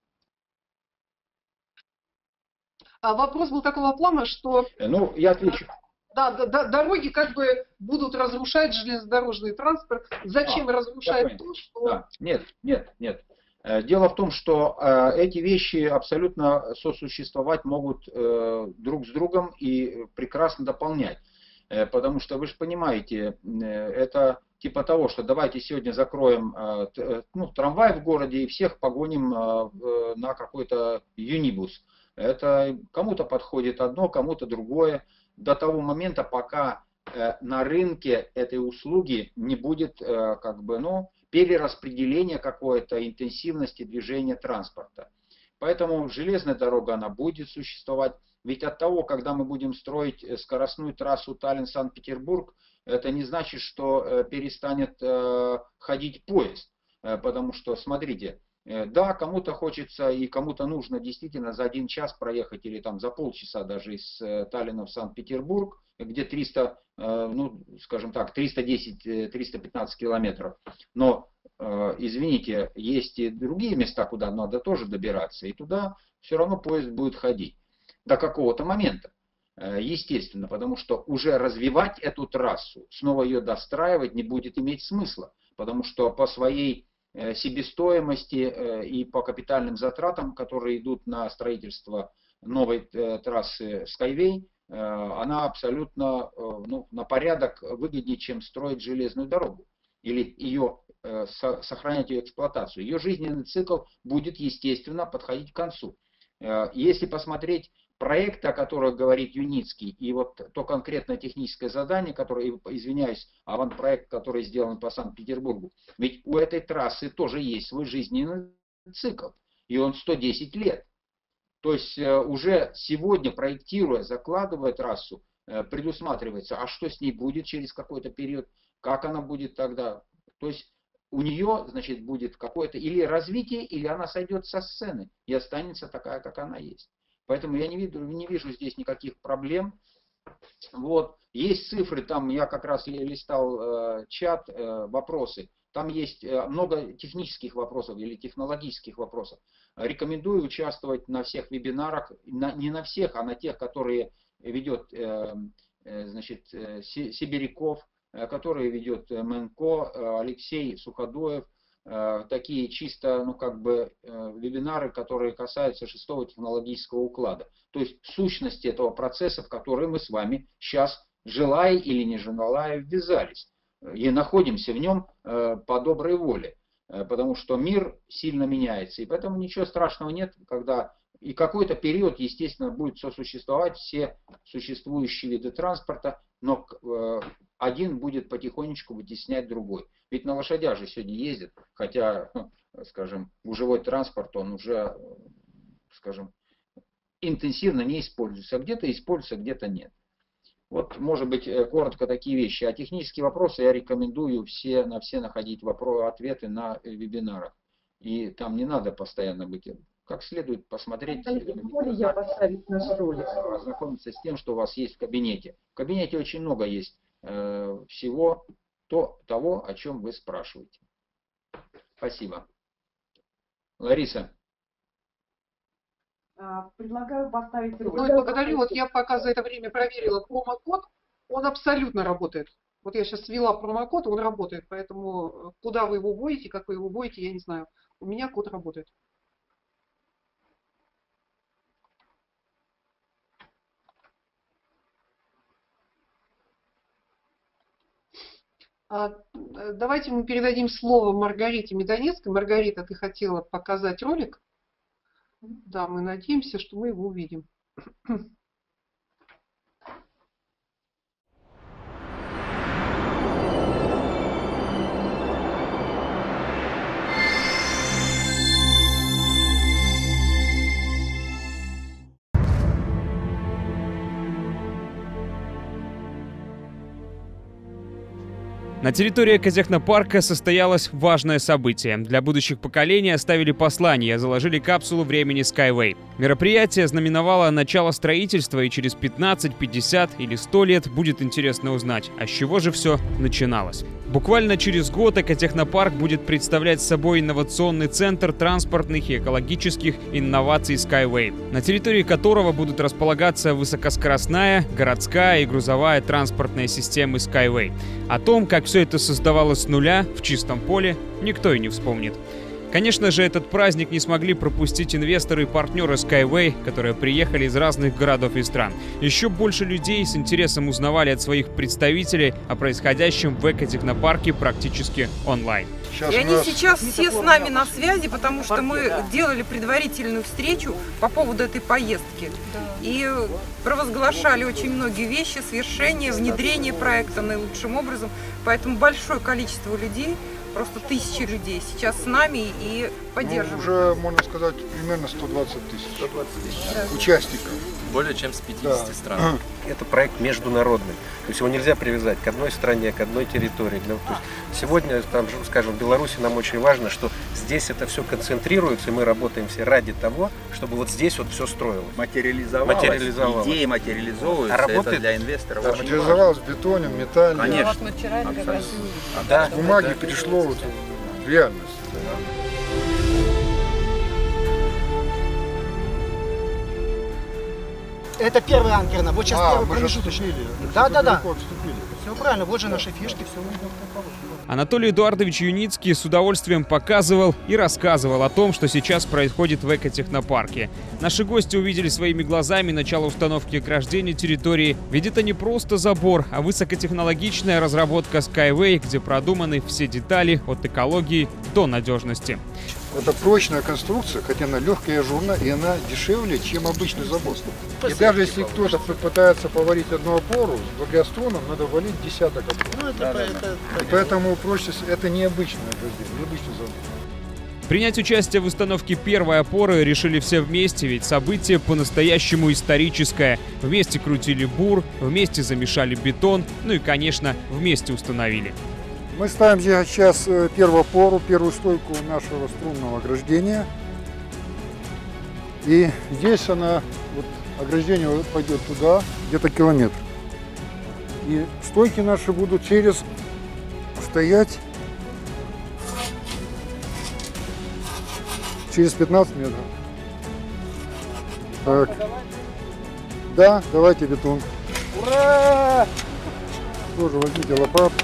А вопрос был такого плана, что... Ну, я отвечу. Да, да, дороги как бы будут разрушать железнодорожный транспорт. Зачем а, разрушать то, что... Да. Нет, нет, нет. Дело в том, что э, эти вещи абсолютно сосуществовать могут э, друг с другом и прекрасно дополнять. Э, потому что вы же понимаете, э, это типа того, что давайте сегодня закроем э, ну, трамвай в городе и всех погоним э, на какой-то юнибус. Это кому-то подходит одно, кому-то другое. До того момента, пока э, на рынке этой услуги не будет э, как бы, ну, перераспределение какой-то интенсивности движения транспорта. Поэтому железная дорога, она будет существовать. Ведь от того, когда мы будем строить скоростную трассу Таллин-Санкт-Петербург, это не значит, что перестанет ходить поезд. Потому что, смотрите, да, кому-то хочется и кому-то нужно действительно за один час проехать или там за полчаса даже из Таллина в Санкт-Петербург, где триста, ну, скажем так, триста десять — триста пятнадцать километров. Но, извините, есть и другие места, куда надо тоже добираться, и туда все равно поезд будет ходить до какого-то момента. Естественно, потому что уже развивать эту трассу, снова ее достраивать не будет иметь смысла, потому что по своей себестоимости и по капитальным затратам, которые идут на строительство новой трассы Skyway, она абсолютно ну, на порядок выгоднее, чем строить железную дорогу или ее, сохранять ее эксплуатацию. Ее жизненный цикл будет, естественно, подходить к концу. Если посмотреть проект, о котором говорит Юницкий, и вот то конкретное техническое задание, которое, извиняюсь, аванпроект, который сделан по Санкт-Петербургу, ведь у этой трассы тоже есть свой жизненный цикл, и он сто десять лет. То есть уже сегодня, проектируя, закладывая трассу, предусматривается, а что с ней будет через какой-то период, как она будет тогда. То есть у нее, значит, будет какое-то или развитие, или она сойдет со сцены и останется такая, как она есть. Поэтому я не вижу, не вижу здесь никаких проблем. Вот. Есть цифры, там я как раз листал э, чат, э, вопросы. Там есть много технических вопросов или технологических вопросов. Рекомендую участвовать на всех вебинарах, на, не на всех, а на тех, которые ведет э, э, значит, Сибиряков, которые ведет Мэнко, Алексей Суходоев. Такие чисто, ну как бы, вебинары, которые касаются шестого технологического уклада. То есть сущности этого процесса, в который мы с вами сейчас, желая или не желая, ввязались. И находимся в нем по доброй воле. Потому что мир сильно меняется. И поэтому ничего страшного нет, когда и какой-то период, естественно, будет сосуществовать все существующие виды транспорта, но один будет потихонечку вытеснять другой. Ведь на лошадях же сегодня ездят, хотя, скажем, гужевой транспорт, он уже, скажем, интенсивно не используется. Где-то используется, где-то нет. Вот, может быть, коротко такие вещи. А технические вопросы я рекомендую все, на все находить вопросы, ответы на вебинарах. И там не надо постоянно быть. Как следует посмотреть, я поставить наш ролик, ознакомиться с тем, что у вас есть в кабинете. В кабинете очень много есть э, всего то, того, о чем вы спрашиваете. Спасибо. Лариса. Предлагаю поставить ролик. Ну и благодарю. Вот я пока за это время проверила промокод, он абсолютно работает. Вот я сейчас ввела промокод, он работает. Поэтому куда вы его вводите, как вы его вводите, я не знаю. У меня код работает. Давайте мы передадим слово Маргарите Медонецкой. Маргарита, ты хотела показать ролик? Да, мы надеемся, что мы его увидим. На территории экотехнопарка состоялось важное событие. Для будущих поколений оставили послание, заложили капсулу времени Skyway. Мероприятие знаменовало начало строительства, и через пятнадцать, пятьдесят или сто лет будет интересно узнать, а с чего же все начиналось. Буквально через год экотехнопарк будет представлять собой инновационный центр транспортных и экологических инноваций Skyway, на территории которого будут располагаться высокоскоростная, городская и грузовая транспортная системы Skyway. О том, как все это создавалось с нуля, в чистом поле, никто и не вспомнит. Конечно же, этот праздник не смогли пропустить инвесторы и партнеры Skyway, которые приехали из разных городов и стран. Еще больше людей с интересом узнавали от своих представителей о происходящем в экотехнопарке практически онлайн. И они сейчас все с нами на связи, потому что мы делали предварительную встречу по поводу этой поездки. И провозглашали очень многие вещи, свершения, внедрение проекта наилучшим образом. Поэтому большое количество людей, просто тысячи людей сейчас с нами и поддерживают. Ну, уже, можно сказать, примерно сто двадцать тысяч, сто двадцать тысяч да. участников. Более чем с пятидесяти да. стран. Это проект международный. То есть его нельзя привязать к одной стране, к одной территории. То есть сегодня, там, скажем, в Беларуси нам очень важно, что здесь это все концентрируется, и мы работаем все ради того, чтобы вот здесь вот все строилось. Материализовалось, материализовалось. Идеи материализовываются, а работает, это для инвесторов да, очень материализовалось в бетоне, в металле. Конечно. Вот мы вчера Абсолютно. Да, бумаги да, перешло вот в реальность. Это первый анкерный. Вот сейчас А, первый мы же промежуточный. отступили. Да, да, да. Далеко отступили. Все правильно, вот же наши фишки, все мы идем как положено. Анатолий Эдуардович Юницкий с удовольствием показывал и рассказывал о том, что сейчас происходит в экотехнопарке. Наши гости увидели своими глазами начало установки ограждения территории. Ведь это не просто забор, а высокотехнологичная разработка Skyway, где продуманы все детали от экологии до надежности. Это прочная конструкция, хотя она легкая и ажурная, и она дешевле, чем обычный забор. И даже если кто-то пытается поварить одну опору, с благостоном надо валить десяток опор. Ну, это, это, это, И поэтому прочность — это необычное ограждение, необычный забор. Принять участие в установке первой опоры решили все вместе, ведь событие по-настоящему историческое. Вместе крутили бур, вместе замешали бетон, ну и, конечно, вместе установили. Мы ставим здесь сейчас первую опору, первую стойку нашего струнного ограждения. И здесь она, вот, ограждение пойдет туда, где-то километр. И стойки наши будут через стоять через пятнадцать метров. Так. Да, давайте бетон. Ура! Тоже возьмите лопатку.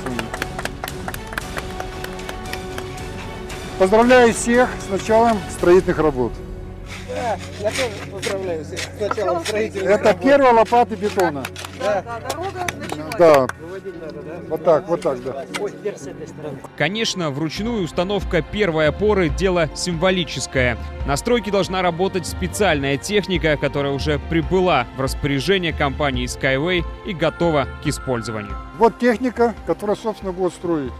Поздравляю всех с началом строительных работ. Да, я тоже поздравляю всех с началом строительных Это работ. первая лопата бетона. Да, Да, дорога началась. Да, Выводить надо, да? вот так, вот так, да. Ой, теперь с этой стороны. Конечно, вручную установка первой опоры – дело символическое. На стройке должна работать специальная техника, которая уже прибыла в распоряжение компании Skyway и готова к использованию. Вот техника, которая, собственно, будет строить.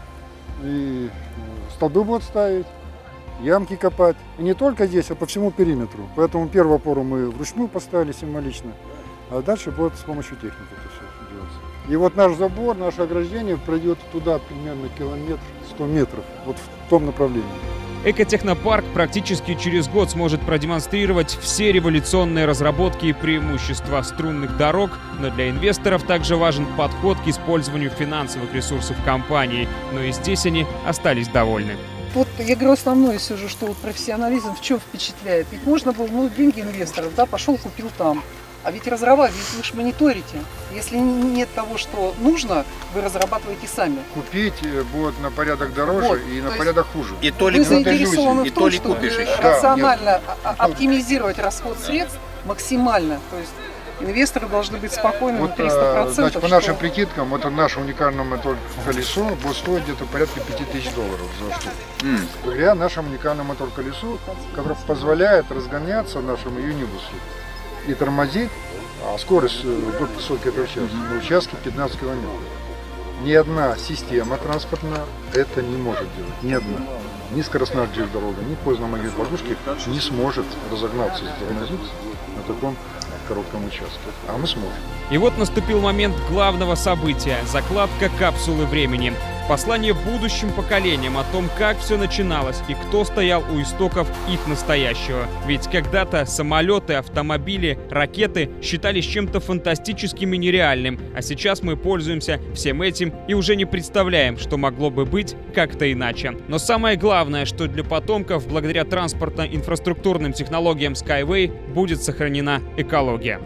И столбы будут ставить, ямки копать. И не только здесь, а по всему периметру. Поэтому первую опору мы вручную поставили символично, а дальше будет с помощью техники это все делаться. И вот наш забор, наше ограждение пройдет туда примерно километр, сто метров, вот в том направлении. Экотехнопарк практически через год сможет продемонстрировать все революционные разработки и преимущества струнных дорог, но для инвесторов также важен подход к использованию финансовых ресурсов компании, но и здесь они остались довольны. Вот я говорю, основное все же, что вот профессионализм в чем впечатляет. Ведь можно было, ну, деньги инвесторов, да, пошел, купил там. А ведь разрабатывать, вы же мониторите. Если нет того, что нужно, вы разрабатываете сами. Купить будет на порядок дороже Вот, и на то порядок хуже. И то ли Вы купишь, заинтересованы и в то том, ли чтобы купишь еще. рационально о- о- оптимизировать расход средств максимально. То есть инвесторы должны быть спокойны Вот, на триста процентов. значит, по что- нашим прикидкам, вот это наше уникальное мотор-колесо будет стоить где-то порядка пяти тысяч долларов за штуку. М. Благодаря нашему уникальному мотор-колесу, которое позволяет разгоняться нашему юнибусу и тормозить, а скорость э, до пятисот километров в час, на участке пятнадцать километров. Ни одна система транспортная это не может делать, ни одна. Ни скоростная железнодорога, ни поездная магнитная подушки не сможет разогнаться и затормозить на таком коротком участке. А мы сможем. И вот наступил момент главного события – закладка капсулы времени. Послание будущим поколениям о том, как все начиналось и кто стоял у истоков их настоящего. Ведь когда-то самолеты, автомобили, ракеты считались чем-то фантастическим и нереальным, а сейчас мы пользуемся всем этим и уже не представляем, что могло бы быть как-то иначе. Но самое главное, что для потомков, благодаря транспортно-инфраструктурным технологиям Skyway, будет сохранена экология.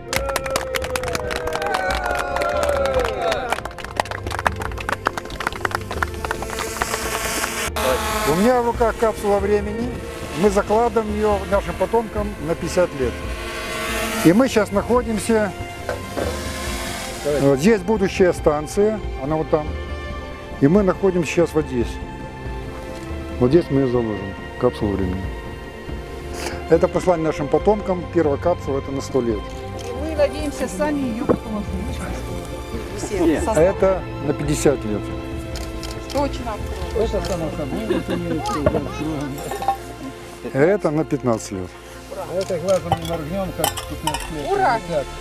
У меня в руках капсула времени. Мы закладываем ее нашим потомкам на пятьдесят лет. И мы сейчас находимся... Вот здесь будущая станция, она вот там. И мы находимся сейчас вот здесь. Вот здесь мы ее заложим, капсулу времени. Это послание нашим потомкам. Первая капсула это на сто лет. И мы надеемся сами ее потом отключить. А это на пятьдесят лет. Точно. Это само собой. Это на пятнадцать лет. А это глазом не моргнем, как пятнадцать лет. Ура!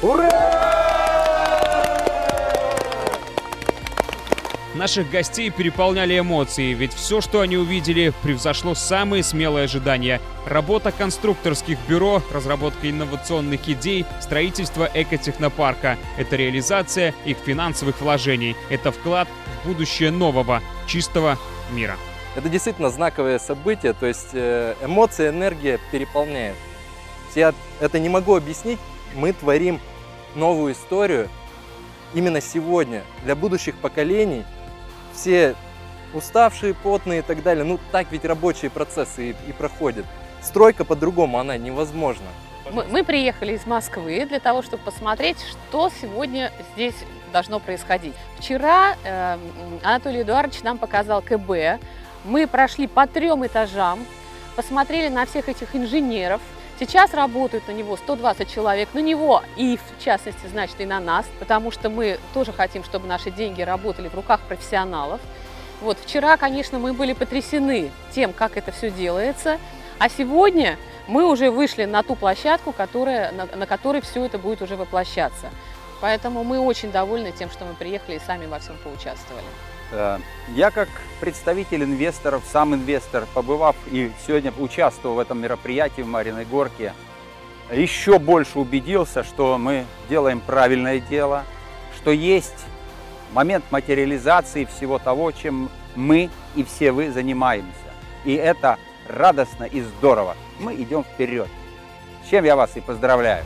Наших гостей переполняли эмоции, ведь все, что они увидели, превзошло самые смелые ожидания. Работа конструкторских бюро, разработка инновационных идей, строительство экотехнопарка – это реализация их финансовых вложений. Это вклад в будущее нового, чистого мира. Это действительно знаковое событие, то есть эмоции, энергия переполняет. Я это не могу объяснить, мы творим новую историю именно сегодня для будущих поколений. Все уставшие, потные и так далее, ну так ведь рабочие процессы и, и проходят. Стройка по-другому, она невозможна. Мы, мы приехали из Москвы для того, чтобы посмотреть, что сегодня здесь должно происходить. Вчера э, Анатолий Эдуардович нам показал ка бэ. Мы прошли по трем этажам, посмотрели на всех этих инженеров. Сейчас работают на него сто двадцать человек, на него и в частности, значит, и на нас, потому что мы тоже хотим, чтобы наши деньги работали в руках профессионалов. Вот, вчера, конечно, мы были потрясены тем, как это все делается, а сегодня мы уже вышли на ту площадку, которая, на, на которой все это будет уже воплощаться. Поэтому мы очень довольны тем, что мы приехали и сами во всем поучаствовали. Я как представитель инвесторов, сам инвестор, побывав и сегодня участвовал в этом мероприятии в Марьиной Горке, еще больше убедился, что мы делаем правильное дело, что есть момент материализации всего того, чем мы и все вы занимаемся. И это радостно и здорово. Мы идем вперед. С чем я вас и поздравляю.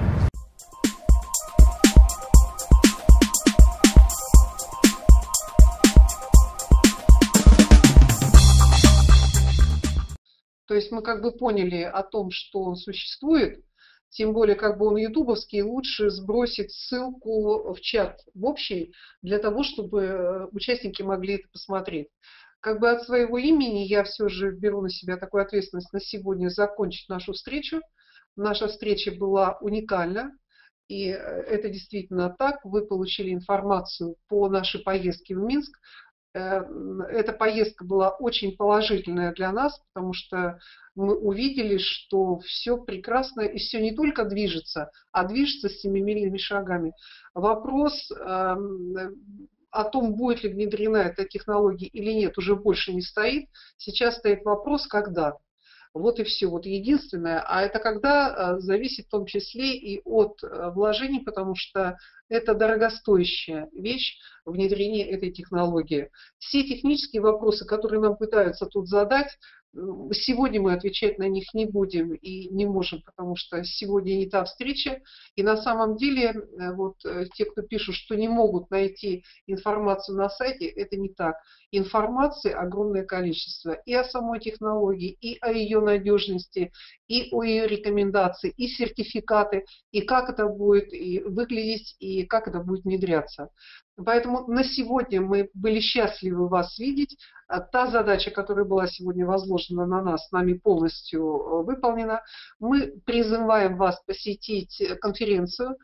То есть мы как бы поняли о том, что он существует, тем более как бы он ютубовский, лучше сбросить ссылку в чат в общий, для того, чтобы участники могли это посмотреть. Как бы от своего имени я все же беру на себя такую ответственность на сегодня закончить нашу встречу. Наша встреча была уникальна, и это действительно так. Вы получили информацию по нашей поездке в Минск. Эта поездка была очень положительная для нас, потому что мы увидели, что все прекрасно и все не только движется, а движется семимильными шагами. Вопрос э, о том, будет ли внедрена эта технология или нет, уже больше не стоит. Сейчас стоит вопрос, когда. Вот и все. Вот единственное. А это когда зависит в том числе и от вложений, потому что это дорогостоящая вещь, внедрение этой технологии. Все технические вопросы, которые нам пытаются тут задать, сегодня мы отвечать на них не будем и не можем, потому что сегодня не та встреча. И на самом деле, вот те, кто пишут, что не могут найти информацию на сайте, это не так. Информации огромное количество и о самой технологии, и о ее надежности, и о ее рекомендации, и сертификаты, и как это будет и выглядеть, и как это будет внедряться. Поэтому на сегодня мы были счастливы вас видеть. Та задача, которая была сегодня возложена на нас, нами полностью выполнена. Мы призываем вас посетить конференцию,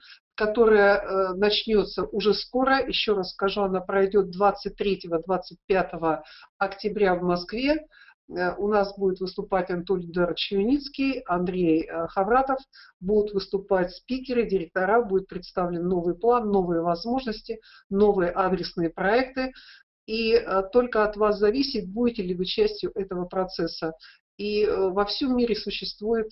которая начнется уже скоро. Еще раз скажу, она пройдет двадцать третьего — двадцать пятого октября в Москве. У нас будет выступать Анатолий Эдуардович Юницкий, Андрей Хавратов, будут выступать спикеры, директора, будет представлен новый план, новые возможности, новые адресные проекты. И только от вас зависит, будете ли вы частью этого процесса. И во всем мире существует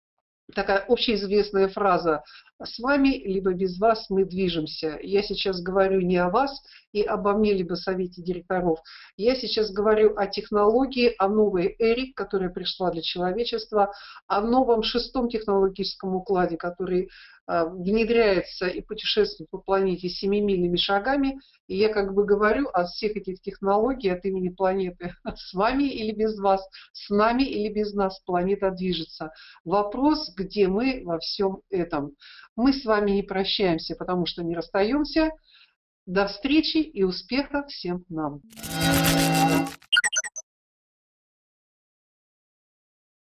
такая общеизвестная фраза: с вами, либо без вас мы движемся. Я сейчас говорю не о вас и обо мне, либо совете директоров. Я сейчас говорю о технологии, о новой эре, которая пришла для человечества, о новом шестом технологическом укладе, который э, внедряется и путешествует по планете семимильными шагами. И я как бы говорю от всех этих технологий, от имени планеты: с вами или без вас, с нами или без нас планета движется. Вопрос, где мы во всем этом. Мы с вами не прощаемся, потому что не расстаемся. До встречи и успеха всем нам!